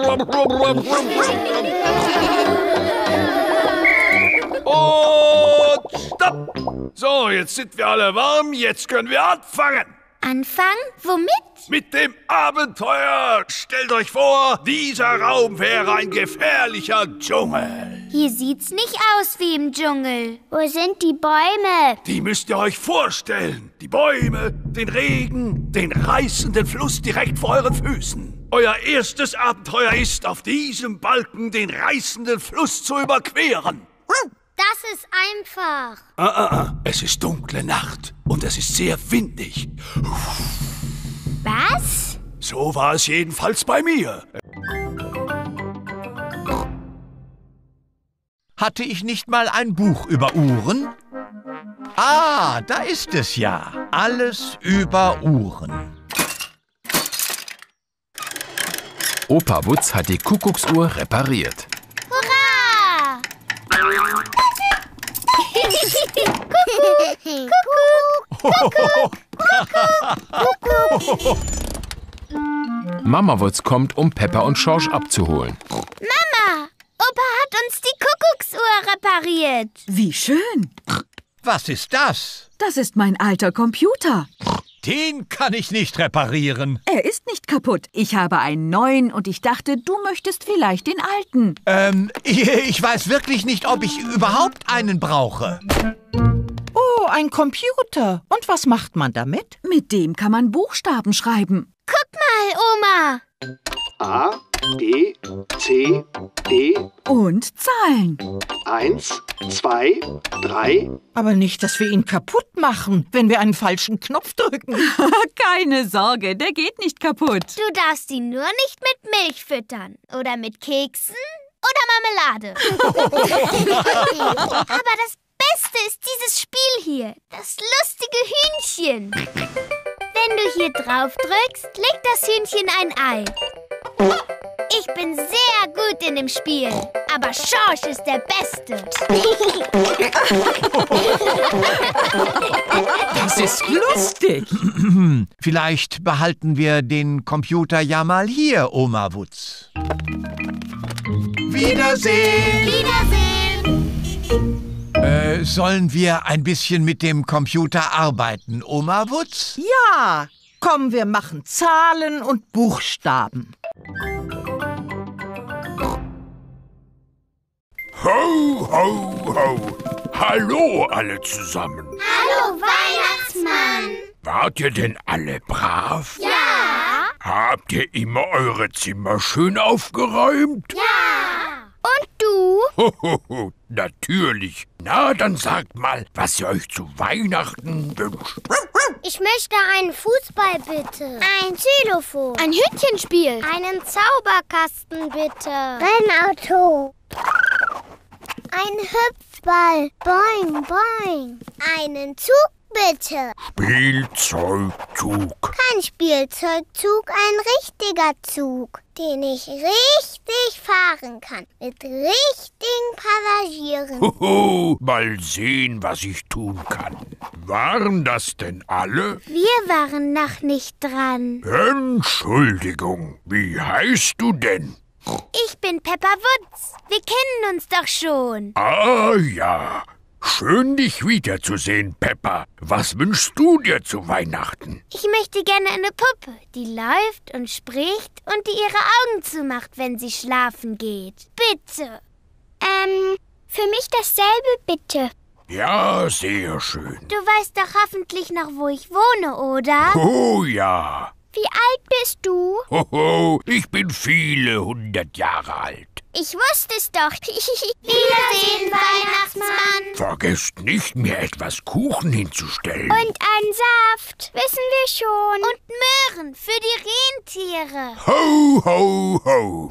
Speaker 10: Und stopp. So, jetzt sind wir alle warm. Jetzt können wir anfangen.
Speaker 1: Anfangen? Womit?
Speaker 10: Mit dem Abenteuer. Stellt euch vor, dieser Raum wäre ein gefährlicher Dschungel.
Speaker 1: Hier sieht's nicht aus wie im Dschungel.
Speaker 8: Wo sind die Bäume?
Speaker 10: Die müsst ihr euch vorstellen. Die Bäume, den Regen, den reißenden Fluss direkt vor euren Füßen. Euer erstes Abenteuer ist, auf diesem Balken den reißenden Fluss zu überqueren.
Speaker 8: Das ist einfach.
Speaker 10: Es ist dunkle Nacht und es ist sehr windig.
Speaker 1: Was?
Speaker 10: So war es jedenfalls bei mir.
Speaker 2: Hatte ich nicht mal ein Buch über Uhren? Ah, da ist es ja. Alles über Uhren.
Speaker 4: Opa Wutz hat die Kuckucksuhr repariert.
Speaker 1: Hurra!
Speaker 4: Mama Wutz kommt, um Peppa und Schorsch abzuholen.
Speaker 1: Mama, Opa hat uns die Kuckucksuhr repariert.
Speaker 9: Wie schön.
Speaker 2: Was ist das?
Speaker 9: Das ist mein alter Computer.
Speaker 2: Den kann ich nicht reparieren.
Speaker 9: Er ist nicht kaputt. Ich habe einen neuen und ich dachte, du möchtest vielleicht den alten.
Speaker 2: Ich weiß wirklich nicht, ob ich überhaupt einen brauche.
Speaker 6: Oh, ein Computer. Und was macht man damit?
Speaker 9: Mit dem kann man Buchstaben schreiben.
Speaker 1: Guck mal, Oma.
Speaker 11: A, B, C, D.
Speaker 9: Und Zahlen.
Speaker 11: 1, 2, 3.
Speaker 6: Aber nicht, dass wir ihn kaputt machen, wenn wir einen falschen Knopf drücken.
Speaker 9: Keine Sorge, der geht nicht kaputt.
Speaker 1: Du darfst ihn nur nicht mit Milch füttern. Oder mit Keksen oder Marmelade. Aber das Beste ist dieses Spiel hier. Das lustige Hühnchen. Wenn du hier drauf drückst, legt das Hühnchen ein Ei. Ich bin sehr gut in dem Spiel, aber Schorsch ist der Beste.
Speaker 6: Das ist lustig.
Speaker 2: Vielleicht behalten wir den Computer ja mal hier, Oma Wutz. Wiedersehen!
Speaker 1: Wiedersehen!
Speaker 2: Sollen wir ein bisschen mit dem Computer arbeiten, Oma Wutz?
Speaker 6: Ja, komm, wir machen Zahlen und Buchstaben.
Speaker 3: Ho, ho, ho. Hallo alle zusammen.
Speaker 1: Hallo, Weihnachtsmann.
Speaker 3: Wart ihr denn alle brav?
Speaker 1: Ja.
Speaker 3: Habt ihr immer eure Zimmer schön aufgeräumt?
Speaker 1: Ja. Und du?
Speaker 3: Hohoho, natürlich. Na, dann sagt mal, was ihr euch zu Weihnachten wünscht.
Speaker 8: Ich möchte einen Fußball, bitte. Ein Xylophon.
Speaker 1: Ein Hütchenspiel.
Speaker 8: Einen Zauberkasten, bitte. Rennauto. Ein Hüpfball. Boing, boing. Einen Zug, bitte.
Speaker 3: Spielzeugzug.
Speaker 8: Kein Spielzeugzug, ein richtiger Zug, den ich richtig fahren kann. Mit richtigen Passagieren.
Speaker 3: Hoho, mal sehen, was ich tun kann. Waren das denn alle?
Speaker 1: Wir waren noch nicht dran.
Speaker 3: Entschuldigung, wie heißt du denn?
Speaker 1: Ich bin Peppa Wutz. Wir kennen uns doch schon.
Speaker 3: Ah ja, schön dich wiederzusehen, Peppa. Was wünschst du dir zu Weihnachten?
Speaker 1: Ich möchte gerne eine Puppe, die läuft und spricht und die ihre Augen zumacht, wenn sie schlafen geht. Bitte.
Speaker 8: Für mich dasselbe, bitte.
Speaker 3: Ja, sehr schön.
Speaker 1: Du weißt doch hoffentlich noch, wo ich wohne, oder?
Speaker 3: Oh ja.
Speaker 8: Wie alt bist du?
Speaker 3: Hoho, ich bin viele 100 Jahre alt.
Speaker 8: Ich wusste es doch.
Speaker 1: Wiedersehen, Weihnachtsmann.
Speaker 3: Vergesst nicht, mir etwas Kuchen hinzustellen.
Speaker 8: Und einen Saft, wissen wir schon.
Speaker 1: Und Möhren für die Rentiere.
Speaker 3: Ho, ho, ho.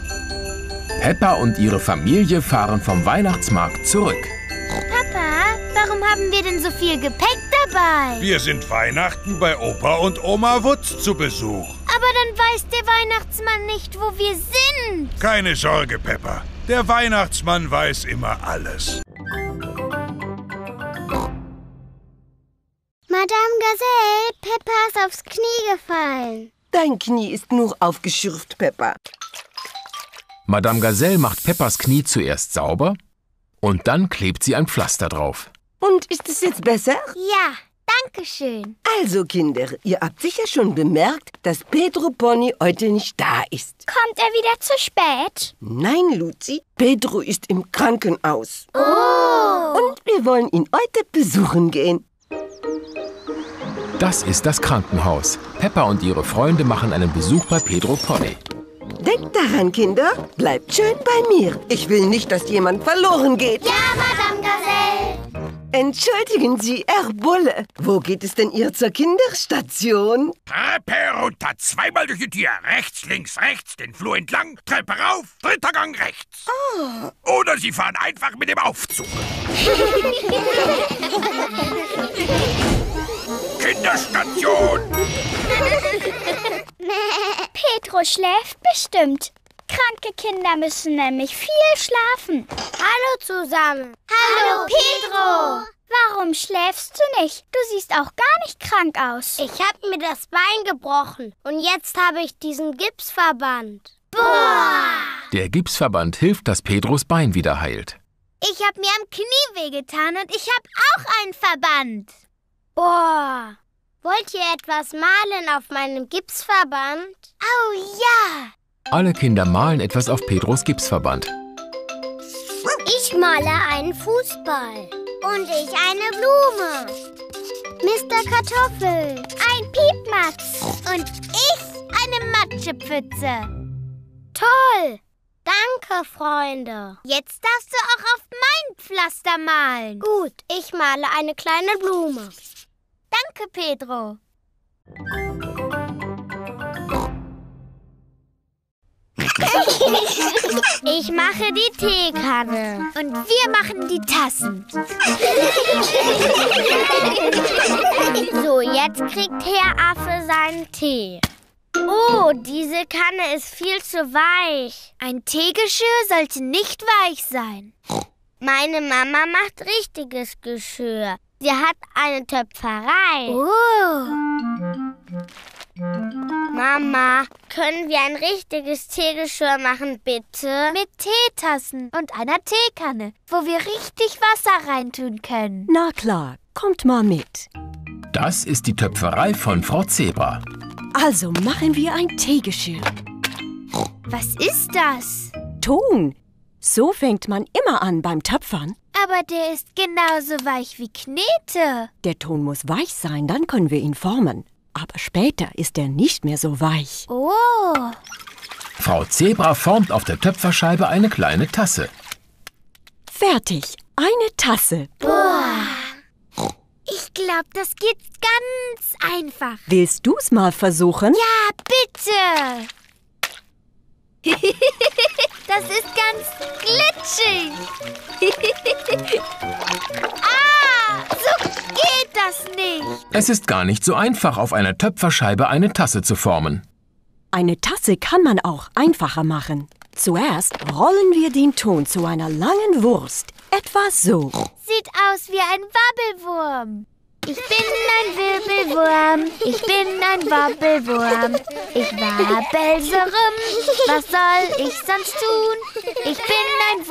Speaker 4: Peppa und ihre Familie fahren vom Weihnachtsmarkt zurück.
Speaker 1: Papa, warum haben wir denn so viel Gepäck dabei?
Speaker 3: Wir sind Weihnachten bei Opa und Oma Wutz zu Besuch.
Speaker 1: Aber dann weiß der Weihnachtsmann nicht, wo wir sind.
Speaker 3: Keine Sorge, Peppa. Der Weihnachtsmann weiß immer alles.
Speaker 8: Madame Gazelle, Peppa ist aufs Knie gefallen.
Speaker 12: Dein Knie ist nur aufgeschürft, Peppa.
Speaker 4: Madame Gazelle macht Peppas Knie zuerst sauber und dann klebt sie ein Pflaster drauf.
Speaker 12: Und ist es jetzt besser?
Speaker 1: Ja, danke schön.
Speaker 12: Also, Kinder, ihr habt sicher schon bemerkt, dass Pedro Pony heute nicht da ist.
Speaker 8: Kommt er wieder zu spät?
Speaker 12: Nein, Luzi, Pedro ist im Krankenhaus.
Speaker 8: Oh!
Speaker 12: Und wir wollen ihn heute besuchen gehen.
Speaker 4: Das ist das Krankenhaus. Peppa und ihre Freunde machen einen Besuch bei Pedro Pony.
Speaker 12: Denkt daran, Kinder, bleibt schön bei mir. Ich will nicht, dass jemand verloren geht.
Speaker 1: Ja, Madame Gazelle.
Speaker 12: Entschuldigen Sie, Herr Bulle. Wo geht es denn ihr zur Kinderstation?
Speaker 3: Treppe runter, zweimal durch die Tür. Rechts, links, rechts, den Flur entlang, Treppe rauf, 3. Gang rechts.
Speaker 12: Oh.
Speaker 3: Oder Sie fahren einfach mit dem Aufzug. Kinderstation.
Speaker 8: Pedro schläft bestimmt. Kranke Kinder müssen nämlich viel schlafen. Hallo zusammen.
Speaker 1: Hallo, Pedro.
Speaker 8: Warum schläfst du nicht? Du siehst auch gar nicht krank aus.
Speaker 16: Ich habe mir das Bein gebrochen und jetzt habe ich diesen Gipsverband.
Speaker 1: Boah!
Speaker 4: Der Gipsverband hilft, dass Pedros Bein wieder heilt.
Speaker 1: Ich habe mir am Knie wehgetan und ich habe auch einen Verband.
Speaker 16: Boah! Wollt ihr etwas malen auf meinem Gipsverband?
Speaker 1: Oh ja!
Speaker 4: Alle Kinder malen etwas auf Pedros Gipsverband.
Speaker 16: Ich male einen Fußball.
Speaker 1: Und ich eine Blume.
Speaker 8: Mr. Kartoffel.
Speaker 1: Ein Piepmatz. Und ich eine Matschepfütze.
Speaker 16: Toll! Danke, Freunde.
Speaker 1: Jetzt darfst du auch auf mein Pflaster malen.
Speaker 16: Gut, ich male eine kleine Blume.
Speaker 1: Danke, Pedro.
Speaker 16: Ich mache die Teekanne.
Speaker 1: Und wir machen die Tassen.
Speaker 16: So, jetzt kriegt Herr Affe seinen Tee. Oh, diese Kanne ist viel zu weich.
Speaker 1: Ein Teegeschirr sollte nicht weich sein.
Speaker 16: Meine Mama macht richtiges Geschirr. Sie hat eine Töpferei.
Speaker 1: Oh.
Speaker 16: Mama, können wir ein richtiges Teegeschirr machen, bitte?
Speaker 1: Mit Teetassen und einer Teekanne, wo wir richtig Wasser reintun können.
Speaker 17: Na klar, kommt mal mit.
Speaker 4: Das ist die Töpferei von Frau Zebra.
Speaker 17: Also machen wir ein Teegeschirr.
Speaker 1: Was ist das?
Speaker 17: Ton. So fängt man immer an beim Töpfern.
Speaker 1: Aber der ist genauso weich wie Knete.
Speaker 17: Der Ton muss weich sein, dann können wir ihn formen. Aber später ist er nicht mehr so weich.
Speaker 1: Oh.
Speaker 4: Frau Zebra formt auf der Töpferscheibe eine kleine Tasse.
Speaker 17: Fertig. Eine Tasse.
Speaker 1: Boah. Ich glaube, das geht ganz einfach.
Speaker 17: Willst du's mal versuchen?
Speaker 1: Ja, bitte. Das ist ganz glitschig. So geht das nicht.
Speaker 4: Es ist gar nicht so einfach, auf einer Töpferscheibe eine Tasse zu formen.
Speaker 17: Eine Tasse kann man auch einfacher machen. Zuerst rollen wir den Ton zu einer langen Wurst. Etwa so.
Speaker 1: Sieht aus wie ein Wabbelwurm. Ich bin ein Wirbelwurm, ich bin ein Wabbelwurm. Ich wabbel so rum, was soll ich sonst tun? Ich bin ein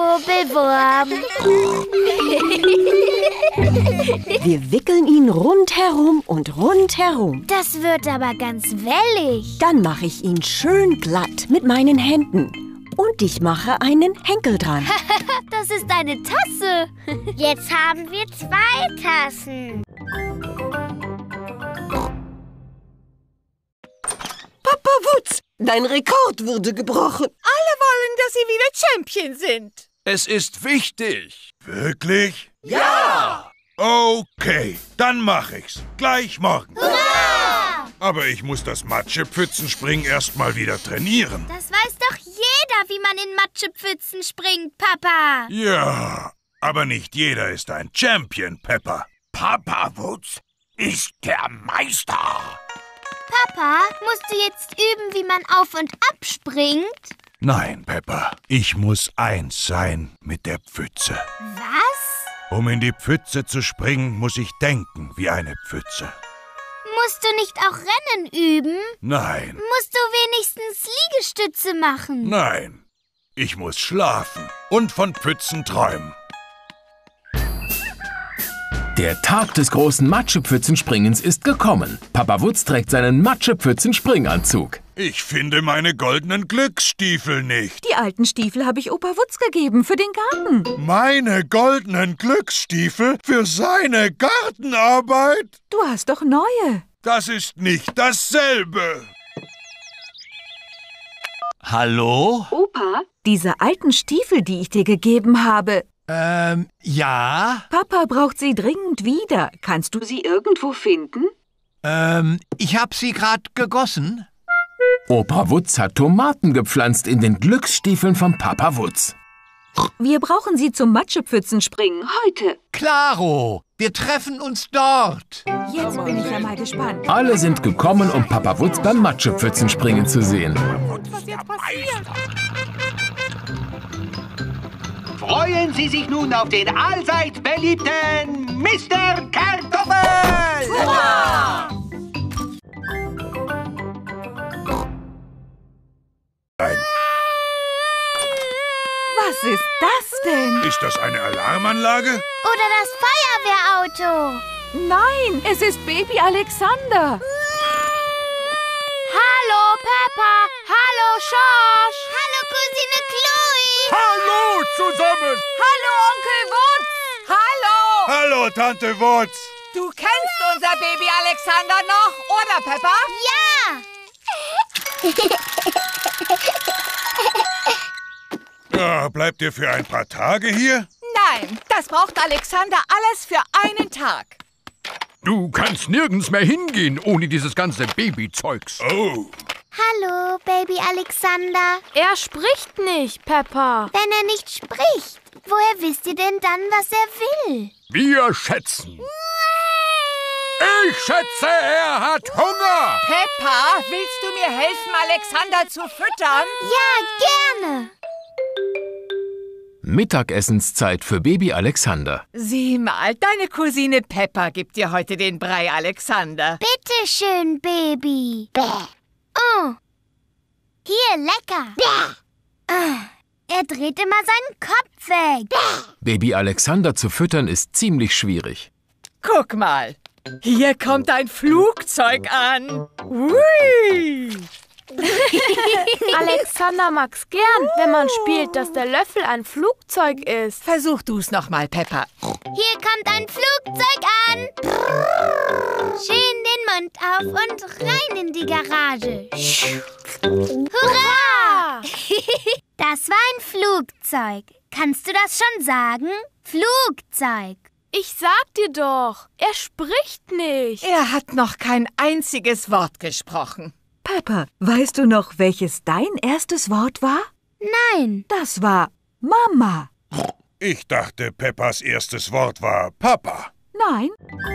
Speaker 1: Wirbelwurm.
Speaker 17: Wir wickeln ihn rundherum und rundherum.
Speaker 1: Das wird aber ganz wellig.
Speaker 17: Dann mache ich ihn schön glatt mit meinen Händen. Und ich mache einen Henkel dran.
Speaker 1: Das ist eine Tasse.
Speaker 16: Jetzt haben wir 2 Tassen.
Speaker 12: Papa Wutz, dein Rekord wurde gebrochen.
Speaker 6: Alle wollen, dass Sie wieder Champion sind.
Speaker 10: Es ist wichtig.
Speaker 3: Wirklich?
Speaker 10: Ja!
Speaker 3: Okay, dann mach ich's. Gleich morgen.
Speaker 1: Hurra!
Speaker 3: Aber ich muss das Matschepfützenspringen erst mal wieder trainieren.
Speaker 1: Das weiß doch jeder, wie man in Matschepfützen springt, Papa.
Speaker 3: Ja, aber nicht jeder ist ein Champion, Peppa.
Speaker 10: Papa Wutz ist der Meister.
Speaker 1: Papa, musst du jetzt üben, wie man auf und ab springt?
Speaker 3: Nein, Peppa, ich muss eins sein mit der Pfütze.
Speaker 1: Was?
Speaker 3: Um in die Pfütze zu springen, muss ich denken wie eine Pfütze.
Speaker 1: Musst du nicht auch Rennen üben?
Speaker 3: Nein.
Speaker 1: Musst du wenigstens Liegestütze machen?
Speaker 3: Nein. Ich muss schlafen und von Pfützen träumen.
Speaker 4: Der Tag des großen Matschepfützenspringens ist gekommen. Papa Wutz trägt seinen Matschepfützen-Springanzug.
Speaker 3: Ich finde meine goldenen Glücksstiefel nicht.
Speaker 9: Die alten Stiefel habe ich Opa Wutz gegeben für den Garten.
Speaker 3: Meine goldenen Glücksstiefel für seine Gartenarbeit?
Speaker 9: Du hast doch neue.
Speaker 3: Das ist nicht dasselbe.
Speaker 10: Hallo?
Speaker 9: Opa, diese alten Stiefel, die ich dir gegeben habe.
Speaker 2: Ja?
Speaker 9: Papa braucht sie dringend wieder. Kannst du sie irgendwo finden?
Speaker 2: Ich hab sie grad gegossen.
Speaker 4: Opa Wutz hat Tomaten gepflanzt in den Glücksstiefeln von Papa Wutz.
Speaker 9: Wir brauchen sie zum Matschepfützenspringen heute.
Speaker 2: Klaro, wir treffen uns dort.
Speaker 9: Jetzt bin ich ja mal gespannt.
Speaker 4: Alle sind gekommen, um Papa Wutz beim Matschepfützenspringen zu sehen.
Speaker 5: Was jetzt passiert?
Speaker 18: Freuen Sie sich nun auf den allseits beliebten Mr. Kartoffel!
Speaker 5: Hurra!
Speaker 9: Was ist das denn?
Speaker 3: Ist das eine Alarmanlage?
Speaker 1: Oder das Feuerwehrauto.
Speaker 9: Nein, es ist Baby Alexander.
Speaker 1: Hallo, Peppa. Hallo, Schorsch. Hallo, Cousine Chloe.
Speaker 3: Hallo zusammen!
Speaker 5: Hallo, Onkel Wutz. Hallo.
Speaker 3: Hallo, Tante Wutz.
Speaker 5: Du kennst unser Baby Alexander noch, oder, Peppa?
Speaker 1: Ja.
Speaker 3: Ja, bleibt ihr für ein paar Tage hier?
Speaker 5: Nein, das braucht Alexander alles für einen Tag.
Speaker 4: Du kannst nirgends mehr hingehen ohne dieses ganze Babyzeugs.
Speaker 3: Oh.
Speaker 1: Hallo, Baby Alexander.
Speaker 7: Er spricht nicht, Peppa.
Speaker 1: Wenn er nicht spricht, woher wisst ihr denn dann, was er will?
Speaker 4: Wir schätzen. Ich schätze, er hat Hunger.
Speaker 5: Peppa, willst du mir helfen, Alexander zu füttern?
Speaker 1: Ja, gerne.
Speaker 4: Mittagessenszeit für Baby Alexander.
Speaker 5: Sieh mal, deine Cousine Peppa gibt dir heute den Brei, Alexander.
Speaker 1: Bitte schön, Baby. Bäh. Oh. Hier, lecker. Bäh. Er dreht immer seinen Kopf weg. Bäh.
Speaker 4: Baby Alexander zu füttern ist ziemlich schwierig.
Speaker 5: Guck mal, hier kommt ein Flugzeug an. Ui.
Speaker 7: Alexander mag's gern, wenn man spielt, dass der Löffel ein Flugzeug ist.
Speaker 5: Versuch du's noch mal, Peppa.
Speaker 1: Hier kommt ein Flugzeug an. Schön den Mund auf und rein in die Garage. Hurra! Das war ein Flugzeug. Kannst du das schon sagen? Flugzeug.
Speaker 7: Ich sag dir doch, er spricht nicht.
Speaker 5: Er hat noch kein einziges Wort gesprochen.
Speaker 9: Peppa, weißt du noch, welches dein erstes Wort war?
Speaker 1: Nein.
Speaker 9: Das war Mama.
Speaker 3: Ich dachte, Peppas erstes Wort war Papa.
Speaker 9: Nein.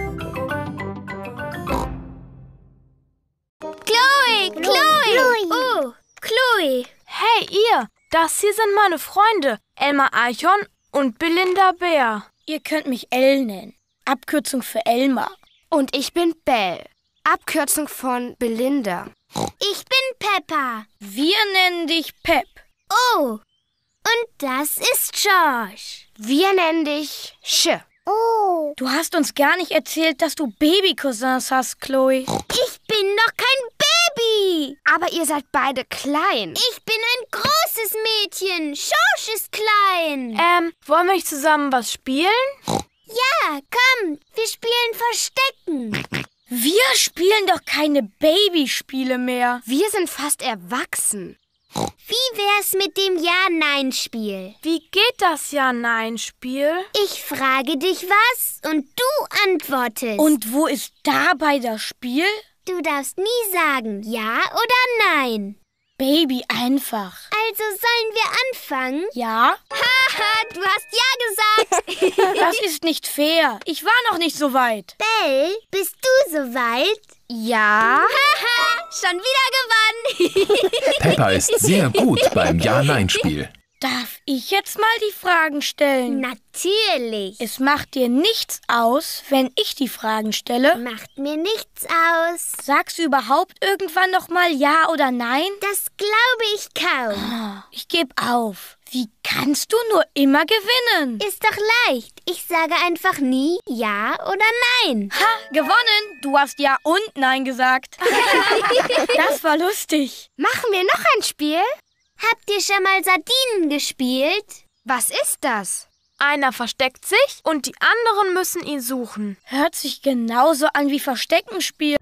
Speaker 1: Chloe! Oh, Chloe!
Speaker 7: Hey, ihr! Das hier sind meine Freunde, Elmar Eichhorn und Belinda Bär.
Speaker 8: Ihr könnt mich Elle nennen. Abkürzung für Elmar.
Speaker 19: Und ich bin Belle. Abkürzung von Belinda.
Speaker 1: Ich bin Peppa.
Speaker 8: Wir nennen dich Pep.
Speaker 1: Oh, und das ist George.
Speaker 19: Wir nennen dich Sch.
Speaker 8: Oh. Du hast uns gar nicht erzählt, dass du Babycousins hast, Chloe.
Speaker 1: Ich bin noch kein Baby.
Speaker 19: Aber ihr seid beide klein.
Speaker 1: Ich bin ein großes Mädchen. George ist klein.
Speaker 7: Wollen wir nicht zusammen was spielen?
Speaker 1: Ja, komm, wir spielen Verstecken.
Speaker 8: Wir spielen doch keine Babyspiele mehr.
Speaker 19: Wir sind fast erwachsen.
Speaker 1: Wie wär's mit dem Ja-Nein-Spiel?
Speaker 7: Wie geht das Ja-Nein-Spiel?
Speaker 1: Ich frage dich was und du antwortest.
Speaker 8: Und wo ist dabei das Spiel?
Speaker 1: Du darfst nie sagen Ja oder Nein.
Speaker 8: Baby einfach.
Speaker 1: Also sollen wir anfangen?
Speaker 8: Ja.
Speaker 1: Haha, du hast Ja gesagt.
Speaker 8: Das ist nicht fair. Ich war noch nicht so weit.
Speaker 1: Belle, bist du so weit?
Speaker 19: Ja.
Speaker 1: Haha, schon wieder gewonnen.
Speaker 4: Peppa ist sehr gut beim Ja-Nein-Spiel.
Speaker 8: Darf ich jetzt mal die Fragen stellen?
Speaker 1: Natürlich.
Speaker 8: Es macht dir nichts aus, wenn ich die Fragen stelle?
Speaker 1: Macht mir nichts aus.
Speaker 8: Sagst du überhaupt irgendwann noch mal Ja oder Nein?
Speaker 1: Das glaube ich kaum.
Speaker 8: Ich gebe auf. Wie kannst du nur immer gewinnen?
Speaker 1: Ist doch leicht. Ich sage einfach nie Ja oder Nein.
Speaker 8: Ha, gewonnen. Du hast Ja und Nein gesagt. Das war lustig.
Speaker 19: Machen wir noch ein Spiel?
Speaker 1: Habt ihr schon mal Sardinen gespielt?
Speaker 19: Was ist das?
Speaker 7: Einer versteckt sich und die anderen müssen ihn suchen.
Speaker 8: Hört sich genauso an wie Versteckenspiel.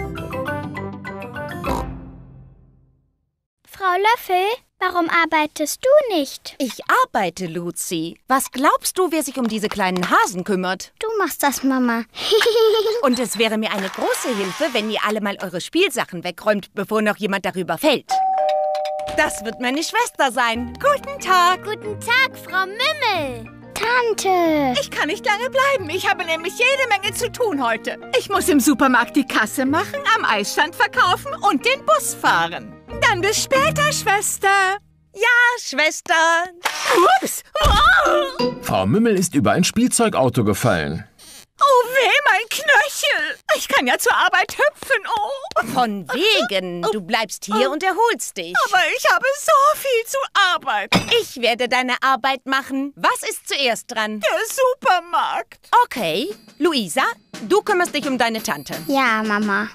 Speaker 8: Frau Löffel, warum arbeitest du nicht?
Speaker 17: Ich arbeite, Luzi. Was glaubst du, wer sich um diese kleinen Hasen kümmert?
Speaker 8: Du machst das, Mama.
Speaker 17: Und es wäre mir eine große Hilfe, wenn ihr alle mal eure Spielsachen wegräumt, bevor noch jemand darüber fällt. Das wird meine Schwester sein. Guten Tag.
Speaker 1: Guten Tag, Frau Mümmel.
Speaker 8: Tante.
Speaker 5: Ich kann nicht lange bleiben. Ich habe nämlich jede Menge zu tun heute. Ich muss im Supermarkt die Kasse machen, am Eisstand verkaufen und den Bus fahren. Dann bis später, Schwester.
Speaker 17: Ja, Schwester.
Speaker 5: Ups. Oh.
Speaker 4: Frau Mümmel ist über ein Spielzeugauto gefallen.
Speaker 5: Oh weh, mein Knöchel. Ich kann ja zur Arbeit hüpfen, oh.
Speaker 17: Von wegen. Du bleibst hier und erholst dich.
Speaker 5: Aber ich habe so viel zu arbeiten.
Speaker 17: Ich werde deine Arbeit machen. Was ist zuerst dran?
Speaker 5: Der Supermarkt.
Speaker 17: Okay. Luisa, du kümmerst dich um deine Tante.
Speaker 8: Ja, Mama.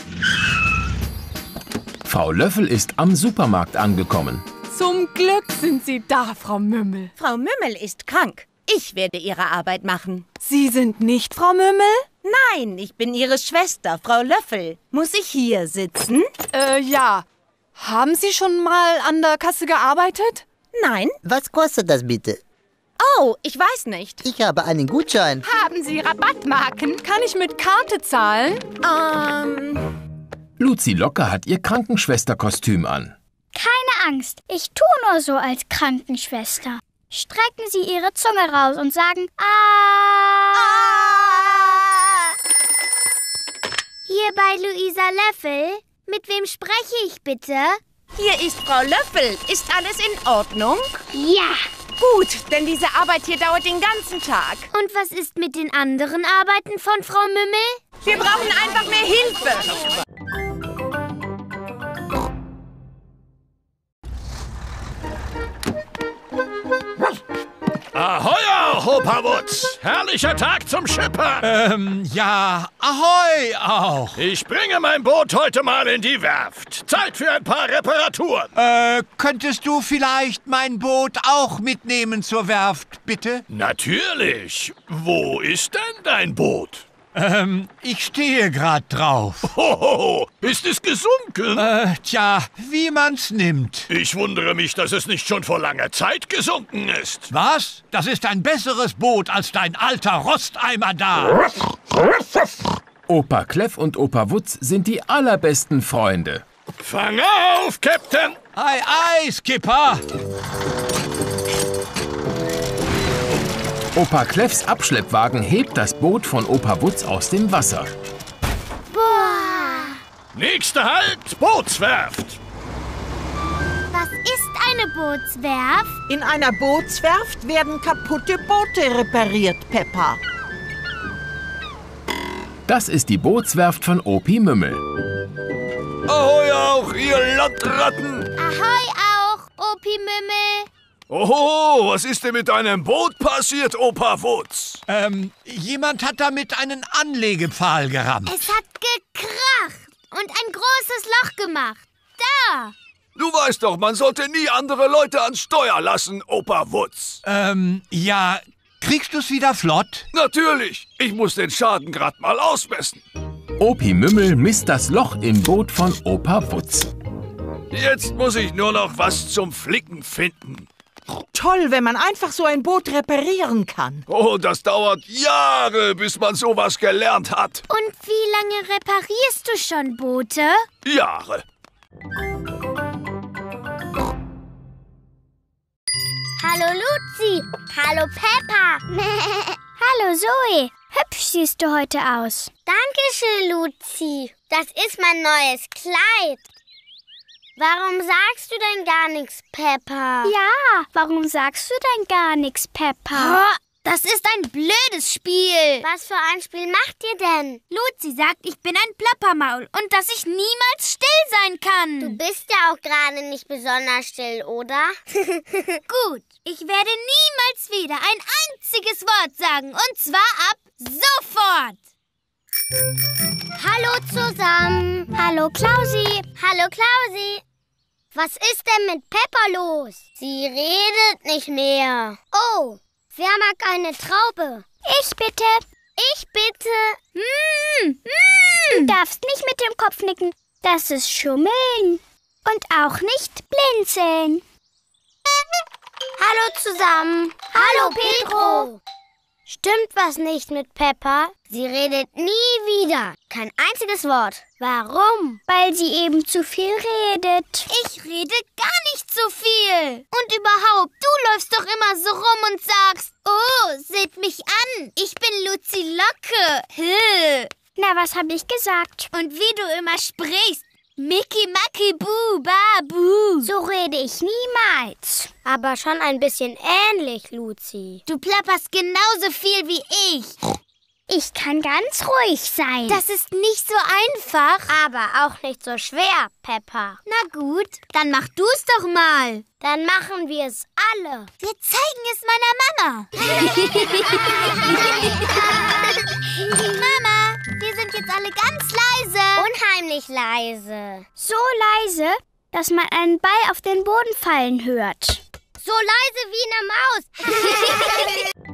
Speaker 4: Frau Löffel ist am Supermarkt angekommen.
Speaker 7: Zum Glück sind Sie da, Frau Mümmel.
Speaker 17: Frau Mümmel ist krank. Ich werde ihre Arbeit machen.
Speaker 7: Sie sind nicht Frau Mümmel?
Speaker 17: Nein, ich bin ihre Schwester, Frau Löffel. Muss ich hier sitzen?
Speaker 7: Ja. Haben Sie schon mal an der Kasse gearbeitet?
Speaker 17: Nein.
Speaker 13: Was kostet das bitte?
Speaker 17: Oh, ich weiß nicht.
Speaker 13: Ich habe einen Gutschein.
Speaker 7: Haben Sie Rabattmarken? Kann ich mit Karte zahlen?
Speaker 4: Luzi Locker hat ihr Krankenschwesterkostüm an.
Speaker 8: Keine Angst, ich tue nur so als Krankenschwester. Strecken Sie Ihre Zunge raus und sagen Ah.
Speaker 1: Hier bei Luisa Löffel. Mit wem spreche ich bitte?
Speaker 17: Hier ist Frau Löffel. Ist alles in Ordnung?
Speaker 1: Ja.
Speaker 17: Gut, denn diese Arbeit hier dauert den ganzen Tag.
Speaker 1: Und was ist mit den anderen Arbeiten von Frau Mümmel?
Speaker 17: Wir brauchen einfach mehr Hilfe.
Speaker 10: Ahoi, Opa Wutz! Herrlicher Tag zum Schippern!
Speaker 2: Ja, ahoi auch!
Speaker 10: Ich bringe mein Boot heute mal in die Werft. Zeit für ein paar Reparaturen.
Speaker 2: Könntest du vielleicht mein Boot auch mitnehmen zur Werft, bitte?
Speaker 10: Natürlich. Wo ist denn dein Boot?
Speaker 2: Ich stehe grad drauf.
Speaker 10: Hohoho, ist es gesunken?
Speaker 2: Tja, wie man's nimmt.
Speaker 10: Ich wundere mich, dass es nicht schon vor langer Zeit gesunken ist.
Speaker 2: Was? Das ist ein besseres Boot als dein alter Rosteimer da.
Speaker 4: Opa Kleff und Opa Wutz sind die allerbesten Freunde.
Speaker 10: Fang auf, Captain!
Speaker 2: Ei, ei, Skipper!
Speaker 4: Opa Kleffs Abschleppwagen hebt das Boot von Opa Wutz aus dem Wasser.
Speaker 1: Boah!
Speaker 10: Nächster Halt, Bootswerft!
Speaker 1: Was ist eine Bootswerft?
Speaker 6: In einer Bootswerft werden kaputte Boote repariert, Peppa.
Speaker 4: Das ist die Bootswerft von Opi Mümmel.
Speaker 10: Ahoi auch, ihr Landratten!
Speaker 1: Ahoi auch, Opi Mümmel!
Speaker 10: Oho, was ist denn mit deinem Boot passiert, Opa Wutz?
Speaker 2: Jemand hat damit einen Anlegepfahl gerammt.
Speaker 1: Es hat gekracht und ein großes Loch gemacht. Da!
Speaker 10: Du weißt doch, man sollte nie andere Leute ans Steuer lassen, Opa Wutz.
Speaker 2: Ja, kriegst du's wieder flott?
Speaker 10: Natürlich, ich muss den Schaden grad mal ausmessen.
Speaker 4: Opi Mümmel misst das Loch im Boot von Opa Wutz.
Speaker 10: Jetzt muss ich nur noch was zum Flicken finden.
Speaker 6: Toll, wenn man einfach so ein Boot reparieren kann.
Speaker 10: Oh, das dauert Jahre, bis man sowas gelernt hat.
Speaker 1: Und wie lange reparierst du schon Boote?
Speaker 10: Jahre.
Speaker 1: Hallo Luzi. Hallo Peppa.
Speaker 8: Hallo Zoe, hübsch siehst du heute aus.
Speaker 16: Dankeschön, Luzi. Das ist mein neues Kleid. Warum sagst du denn gar nichts, Peppa?
Speaker 8: Ja, warum sagst du denn gar nichts, Peppa?
Speaker 1: Das ist ein blödes Spiel.
Speaker 16: Was für ein Spiel macht ihr denn?
Speaker 1: Luzi sagt, ich bin ein Plappermaul und dass ich niemals still sein kann.
Speaker 16: Du bist ja auch gerade nicht besonders still, oder?
Speaker 1: Gut, ich werde niemals wieder ein einziges Wort sagen und zwar ab sofort.
Speaker 16: Hallo zusammen.
Speaker 8: Hallo Klausi.
Speaker 16: Hallo Klausi. Was ist denn mit Peppa los? Sie redet nicht mehr. Oh, wer mag eine Traube?
Speaker 8: Ich bitte.
Speaker 16: Ich bitte.
Speaker 8: Du darfst nicht mit dem Kopf nicken. Das ist Schummeln. Und auch nicht blinzeln.
Speaker 16: Hallo zusammen. Hallo Pedro. Stimmt was nicht mit Peppa? Sie redet nie wieder. Kein einziges Wort. Warum?
Speaker 8: Weil sie eben zu viel redet.
Speaker 1: Ich rede gar nicht zu viel. Und überhaupt, du läufst doch immer so rum und sagst, oh, seht mich an, ich bin Luzi Locke.
Speaker 8: Na, was habe ich gesagt?
Speaker 1: Und wie du immer sprichst. Mickey, Macky, Bu, Babu.
Speaker 8: So rede ich niemals.
Speaker 16: Aber schon ein bisschen ähnlich, Luzi.
Speaker 1: Du plapperst genauso viel wie ich.
Speaker 8: Ich kann ganz ruhig sein.
Speaker 1: Das ist nicht so einfach.
Speaker 16: Aber auch nicht so schwer, Peppa.
Speaker 1: Na gut, dann mach du's doch mal.
Speaker 16: Dann machen wir es alle.
Speaker 1: Wir zeigen es meiner Mama. Mama, wir sind jetzt alle ganz leise.
Speaker 16: Unheimlich leise.
Speaker 8: So leise, dass man einen Ball auf den Boden fallen hört.
Speaker 16: So leise wie eine Maus.